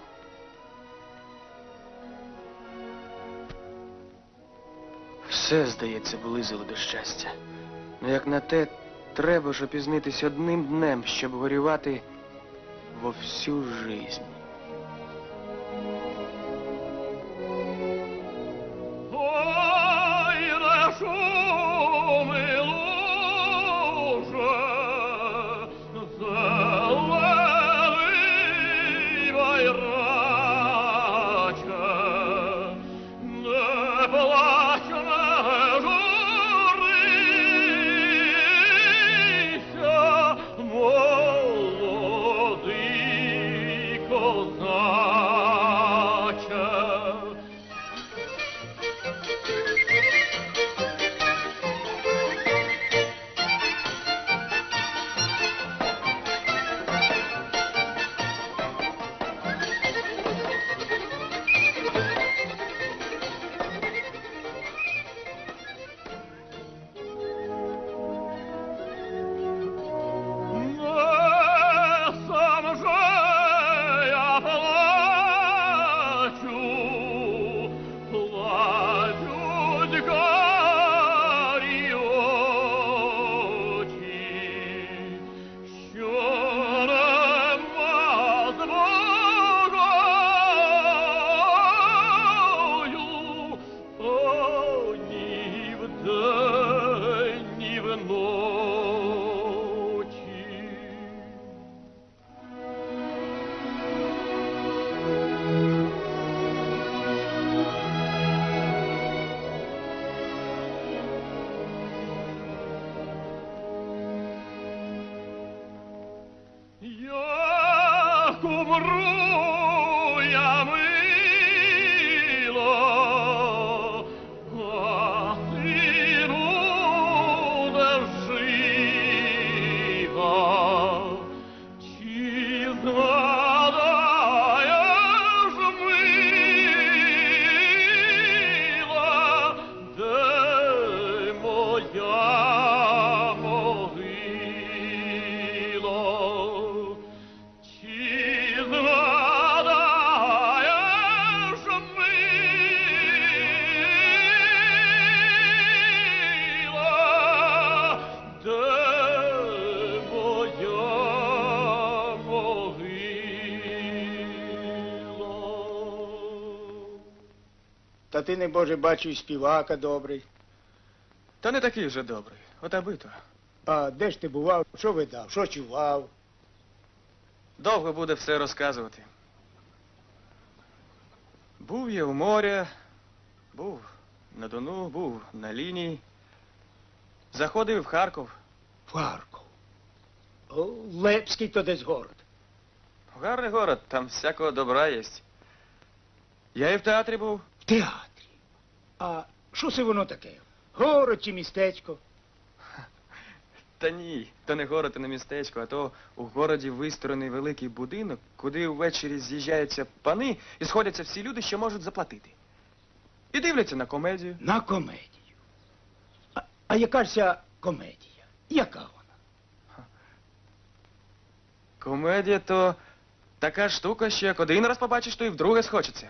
Все, здається, близило до щастя. Ну як на те, треба ж опізнитись одним днем, щоб горювати во всю жизнь. Ой, нашу милу же, зелений байраче, не плач, не журися, молодий козаче. умру я мило, а ти буде жива. Чи згадаєш, мила, де моя могила? Чи згадаєш, мила, де моя могила? Та ти, не Боже, бачу, і співака добрий. Та не такий вже добрий, от аби то. А де ж ти бував, що видав, що чував? Довго буде все розказувати. Був я у моря, був на Дону, був на лінії. Заходив в Харків. В Харків. О, Лепський то десь город. Гарний город, там всякого добра єсть. Я і в театрі був. В театрі. А що це воно таке? Город чи містечко? Та ні, то не город і не містечко, а то у городі вистроєний великий будинок, куди ввечері з'їжджаються пани і сходяться всі люди, що можуть заплатити. І дивляться на комедію. На комедію. А, а яка ж ця комедія? Яка вона? Комедія то така штука, що як один раз побачиш, то і вдруге схочеться.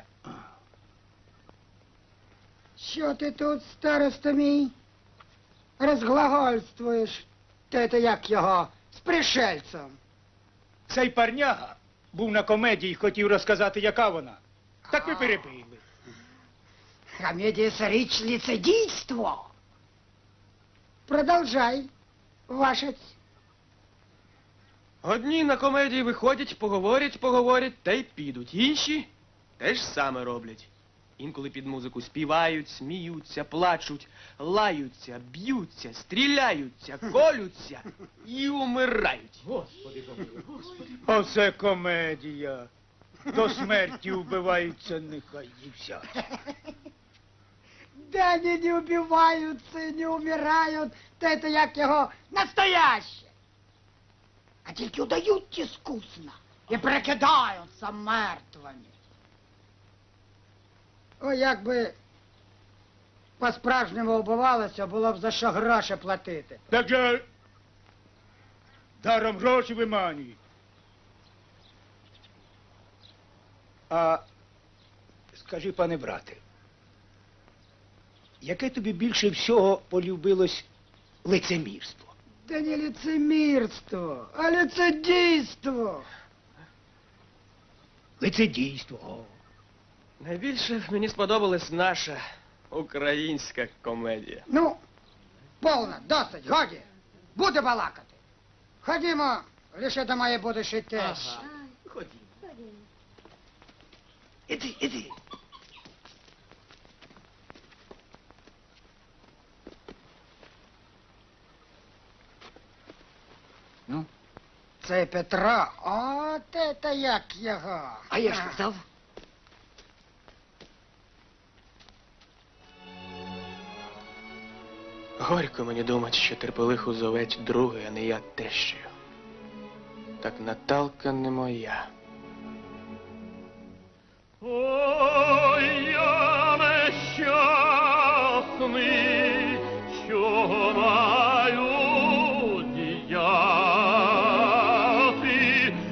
Що ти тут, староста мій, розглагольствуєш? Ти це як його, з пришельцем? Цей парняга був на комедії і хотів розказати, яка вона. Так ви перебили. Комедия — речь лицедейство. Продолжай, вашець. Одні на комедії виходять, поговорять, поговорять, та й підуть. Інші те ж саме роблять. Інколи під музику співають, сміються, плачуть, лаються, б'ються, стріляються, колються і умирають. Оце комедія. До смерті вбиваються, нехай і всякі. Да они не убиваются, не умирают. То это як його настояще. А тільки удають искусно і прикидаються мертвими. О, якби по-справжньому вбивалося, було б за що гроші платити. Так же даром гроші виманюють. А скажи, пане брате, яке тобі більше всього полюбилось лицемірство? Да не лицемірство, а лицедійство. Лицедійство. О. Найбільше мені сподобалась наша українська комедія. Ну, повно, досить, годі. Буде балакати. Ходімо, лише до моєї будущої тещі. Іди, іди. Ну? Це Петро, от це як його. А я ж казав. Горько мені думать, що терпелиху зоветь другий, а не я тещею. Так Наталка не моя. Ой, я нещасний, що маю діяти,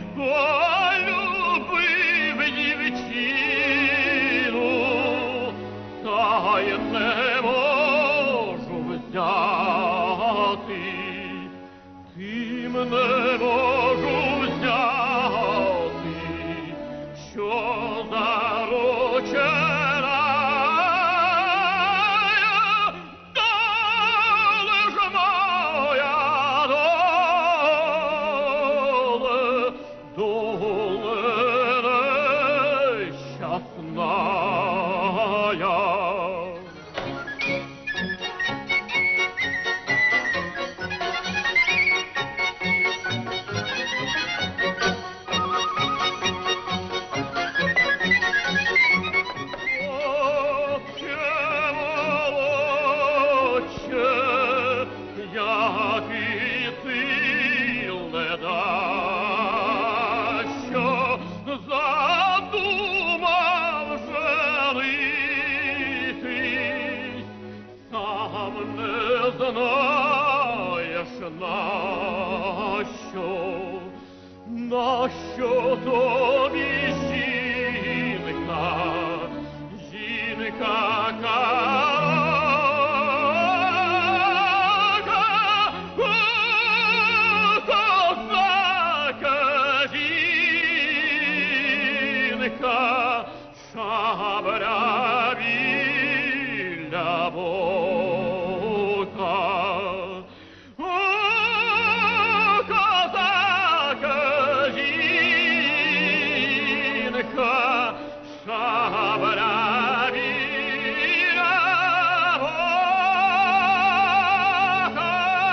полюбив дівчину, та й не можу взяти, тим не можу взяти, що заручена, доле ж моя, доле, доле нещасная. А що тобі жінка, жінка карака, козака жінка, шабля біля бока. О, козака жінка, шабля біля бока.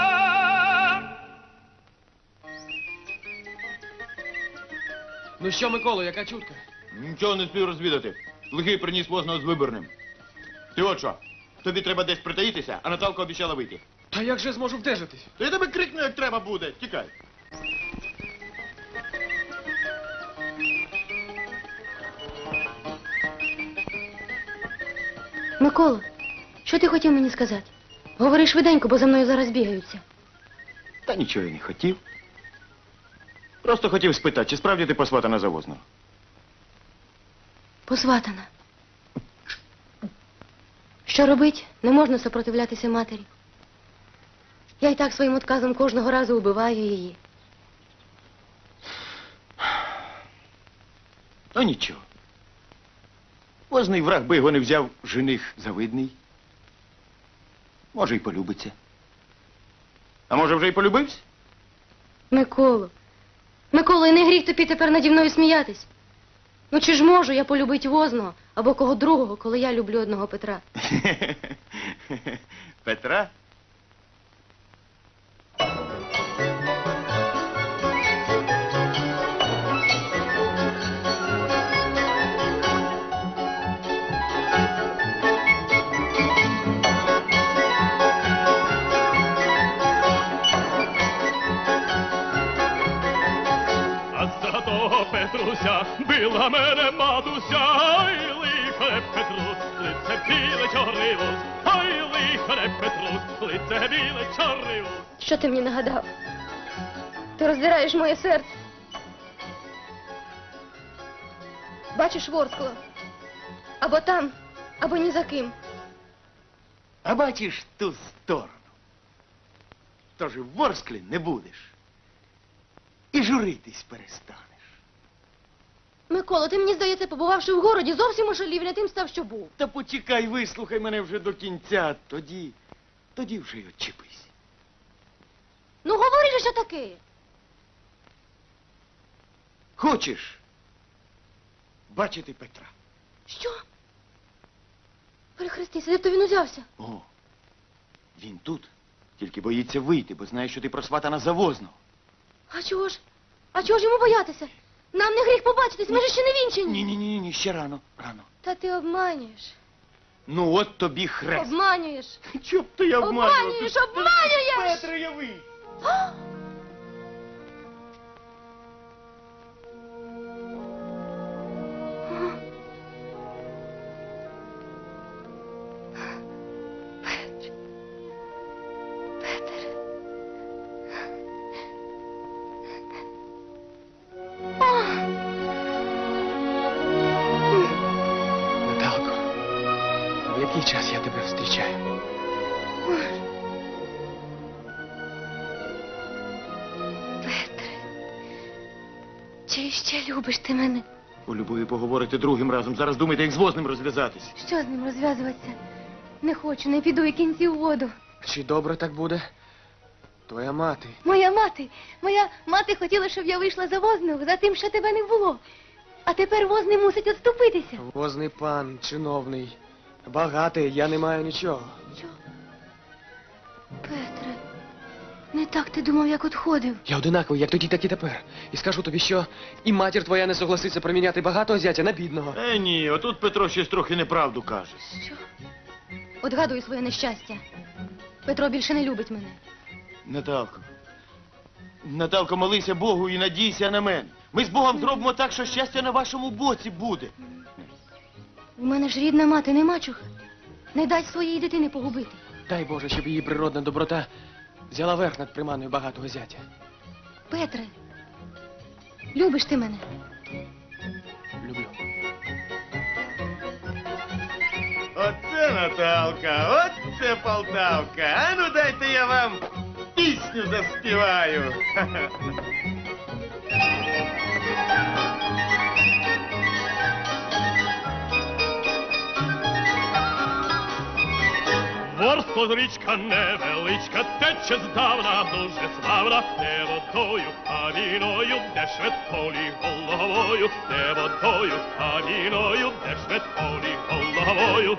Ну що, Миколо, яка чутка? Нічого не спів розвідати. Лихий приніс возного з виборним. Ти от що? Тобі треба десь притаїтися, а Наталка обіцяла вийти. Та як же зможу вдержатись? То я тебе крикну, як треба буде. Тікай. Микола, що ти хотів мені сказати? Говори швиденько, бо за мною зараз бігаються. Та нічого я не хотів. Просто хотів спитати, чи справді ти посватана за возного? Посватана. Що робить? Не можна сопротивлятися матері. Я й так своїм отказом кожного разу убиваю її. Ну нічого. Возний враг би його не взяв, жених завидний. Може, й полюбиться. А може, вже й полюбився? Миколо, Миколо, і не гріх тобі тепер наді мною сміятись. Ну чи ж можу я полюбить возного або кого другого, коли я люблю одного Петра? Петра? А за того Петруся била мене матуся, ай лихе Петрус, лице біле чорнивус, ай лихе Петрус, лице біле чорнивус. Що ти мені нагадав? Ти роздираєш моє серце. Бачиш Ворскла? Або там, або ні за ким. А бачиш ту сторону. Тож і в Ворсклі не будеш. І журитись перестанеш. Микола, ти мені здається, побувавши в городі, зовсім ошалів, не тим став, що був. Та почекай, вислухай мене вже до кінця, тоді, тоді вже й отчепись. Ну говори же, що таке. Хочеш бачити Петра? Що? Перехрестися, де б то він узявся? О, він тут, тільки боїться вийти, бо знає, що ти просватана за возного. А чого ж? А чого ж йому боятися? Нам не гріх побачитись, ми ж ще не вінчені. Ні-ні-ні, ні, ще рано, рано. Та ти обманюєш. Ну от тобі хрест. Обманюєш. Чоб ти я обманював? Обманюєш, обманюєш! Петре, яви! А! Петр. Петр. Наталко, в який час я тебе зустрічаю? Петре, чи ще любиш ти мене? У любові поговорити другим разом. Зараз думайте, як з возним розв'язатись. Що з ним розв'язуватися? Не хочу, не піду і кінці у воду. Чи добре так буде? Твоя мати. Моя мати, моя мати хотіла, щоб я вийшла за возного, за тим, що тебе не було. А тепер возний мусить відступитися. Возний пан, чиновний, багатий, я не маю нічого. Що? Петре, не так ти думав, як отходив. Я одинаковий, як тоді, так і тепер. І скажу тобі, що і матір твоя не согласиться проміняти багатого зятя на бідного. Е, ні, отут Петро щось трохи неправду каже. Що? Отгадую своє нещастя. Петро більше не любить мене. Наталко, Наталко, молися Богу і надійся на мене. Ми з Богом зробимо так, що щастя на вашому боці буде. У мене ж рідна мати, не мачуха. Не дай своїй дитини погубити. Дай Боже, щоб її природна доброта взяла верх над приманою багатого зятя. Петре, Любиш ти мене? Люблю. Оце Наталка, оце Полтавка. А ну дайте я вам пісню заспіваю. Ворскло річка невеличка, тече здавна, дуже славна, не водою, а віною, де швед полі головою, не водою, а віною, де швед полі головою.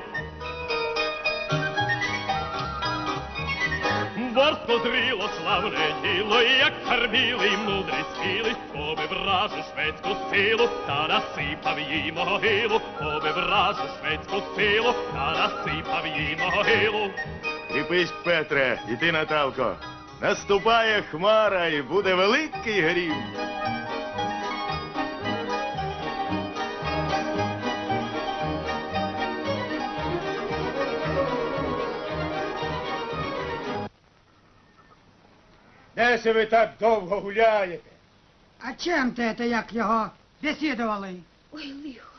Ворскло зріло славне діло, як хармілий мудрий смілий, побив вражу шведську силу, та насипав їй могилу, побив вражу шведську силу, та насипав їй могилу. Кріпись, Петре, і ти, Наталко. Наступає хмара, і буде великий грім. Де се ви так довго гуляєте? А чим ти це, як його, бесідували? Ой, лихо.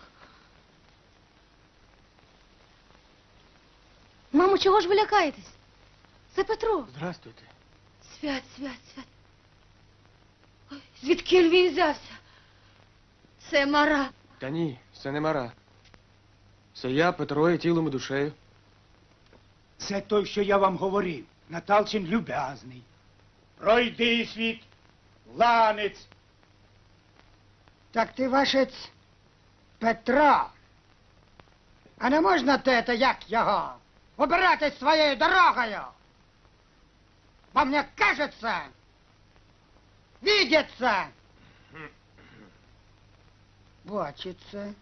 Мамо, чого ж ви лякаєтесь? Це Петро. Здрастуйте. Свят, свят, свят. Ой, звідки він взявся? Це Мара. Та ні, це не Мара. Це я, Петро, і тілом і душею. Це той, що я вам говорив. Наталчин люб'язний. Пройди світ, ланець. Так ти вашець Петро. А не можна те, те, як його, обиратись своєю дорогою? Бо мені кажеться, видиться, бачиться.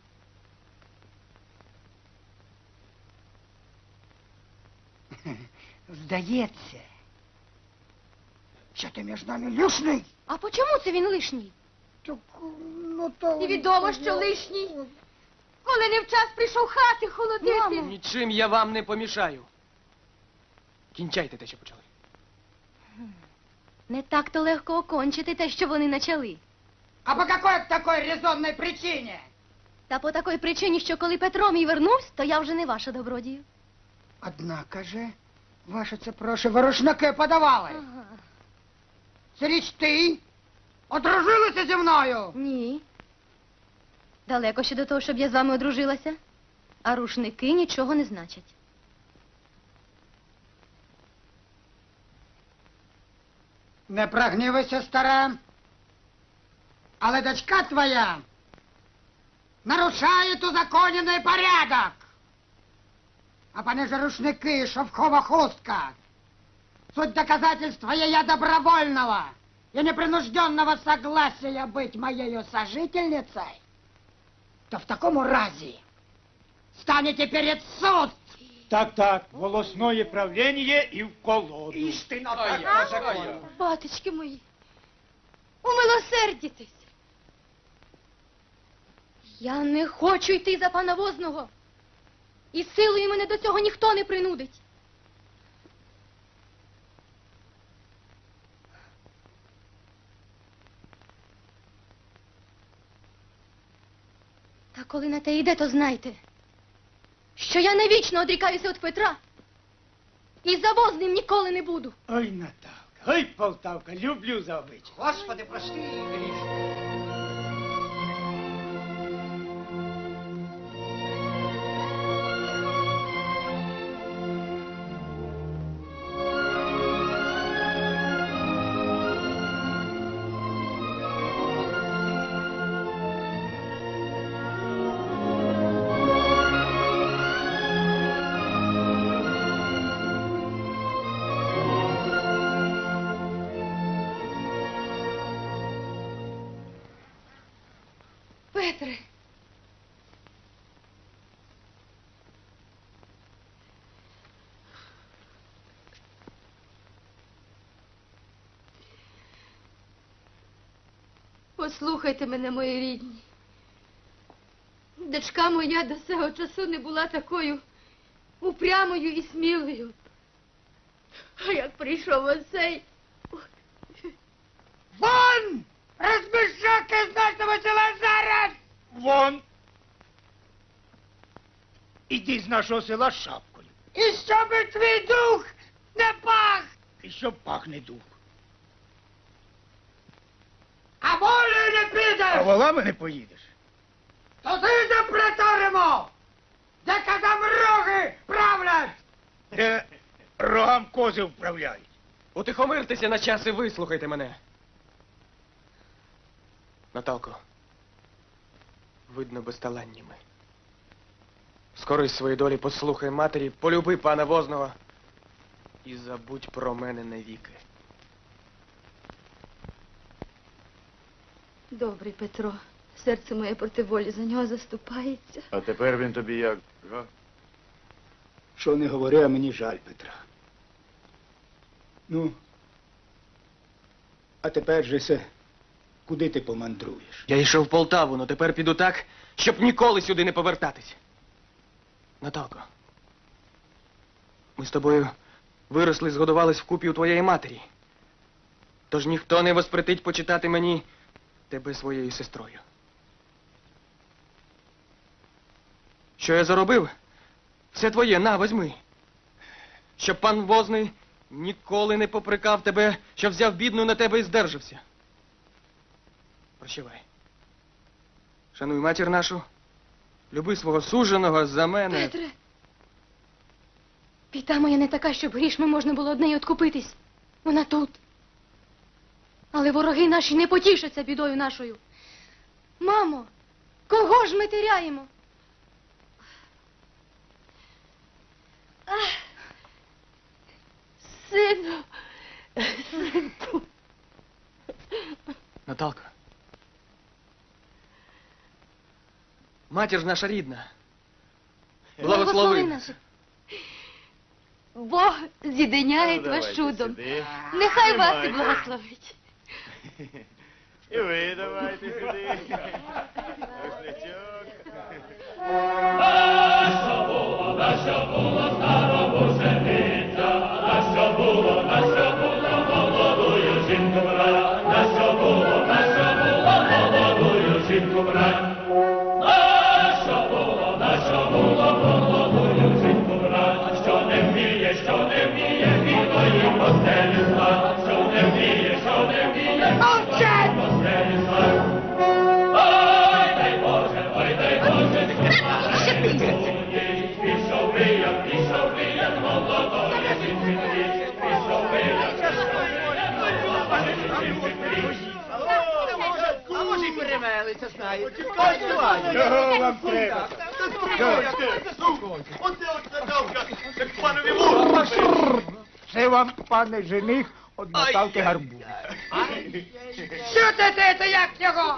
Здається, що ти між нами лишний. А по чому це він лишній? Так, ну, то... І відомо, що лишній, коли не вчас прийшов хати холодити. Мамо. Нічим я вам не помішаю. Кінчайте те, що почали. Не так-то легко окончити те, що вони почали. А по какой такой резонной причине? Та по такій причині, що коли Петро мій вернувся, то я вже не ваша добродію. Однако же, ваше це прошу, ворушники подавали. Ага. Це річ ти одружилася зі мною? Ні. Далеко ще до того, щоб я з вами одружилася. А рушники нічого не значать. Не прогнівайся, стара. Але дочка твоя нарушает узаконенный порядок. А понеже рушники, шовкова хустка, суть доказательства ее добровольного и непринужденного согласия быть моею сожительницей, то в такому разе станете перед суд. Так, так, волосное правление і в колоду. Истинно, А так по я, а закону. Батечки мої, умилосердітесь. Я не хочу йти за пана Возного. І силою мене до цього ніхто не принудить. Та коли на те йде, то знайте, що я навічно одрікаюся від Петра і за Возним ніколи не буду. Ой, Наталка, ой, Полтавка, люблю за обичай. Господи, прости, грішно. Петре, послухайте мене, мої рідні. Дочка моя до цього часу не була такою упрямою і смілою. А як прийшов оцей... Вон! Розбишаки з нашого села зараз! Вон! Іди з нашого села з шапкою. І щоб твій дух не пах! І щоб пахне дух. А волею не А підеш! волами не поїдеш. То ти заприторимо! Де казам роги правлять! Де рогам кози вправляють. Утихомиртеся на час і вислухайте мене. Наталко, видно, безталанні ми. Скорись своїй долі послухай матері, полюби пана Возного і забудь про мене навіки. Добрий Петро, серце моє проти волі за нього заступається. А тепер він тобі як? Га? Що не говори, а мені жаль Петра. Ну, а тепер же се, куди ти помандруєш? Я йшов в Полтаву, но тепер піду так, щоб ніколи сюди не повертатись. Наталко, ми з тобою виросли, згодувались вкупі у твоєї матері. Тож ніхто не воспретить почитати мені тебе своєю сестрою. Що я заробив? Все твоє, на, возьми. Щоб пан Возний ніколи не попрекав тебе, що взяв бідну на тебе і здержався. Прощавай. Шануй матір нашу, люби свого суженого за мене. Петре, біда моя не така, щоб грішми можна було однею откупитись. Вона тут. Але вороги наші не потішаться бідою нашою. Мамо, кого ж ми теряємо? Ах, сину, синку. Наталко. Матір ж наша рідна. Благослови нас. Бог з'єдиняє Ну, вас давайте чудом. сюди. Нехай вас і Тримайте. благословить. І ви давайте сюди. Рушничок. А може й перемелися, знаєте. Чого вам треба? Оце от Наталка, як панові вух. Це вам, пане жених, од Наталки гарбуз. Що це ти, це як його?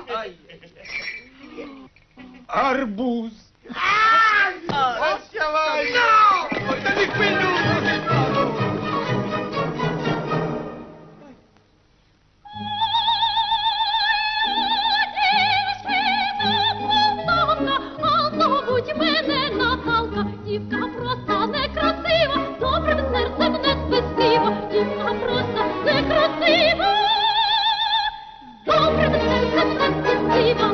Гарбуз. Прощавай! Ой, та не хвилюйтесь. Будь мене Наталка, дівка просто некрасива, добрим серцем не спесива, дівка просто некрасива, добрим серцем не спесива.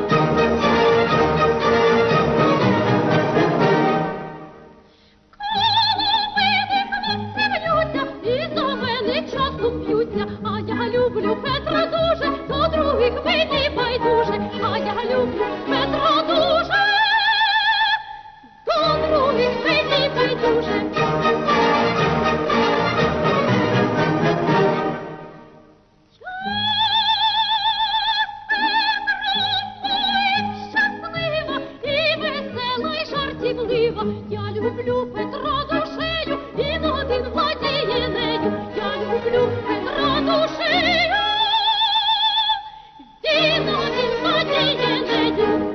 І за мене часто б'ються, а я люблю Петра дуже, до других мені байдуже, а я люблю Петра дуже, до других мені байдуже. Щаслива і весела, і жартівлива, я люблю Петра душею, він один владіє нею, я люблю Петра душею, він один владіє нею.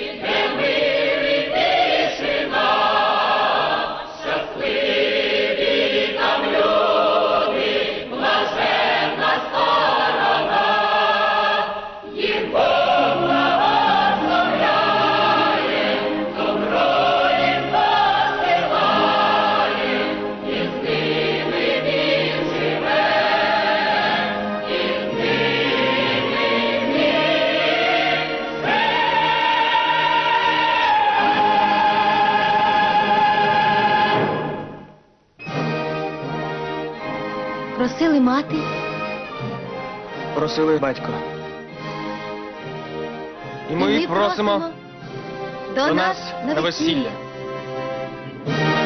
Щасливі Просили мати. Просили батько. І ми, І просимо до, до нас нас на на весілля. весілля.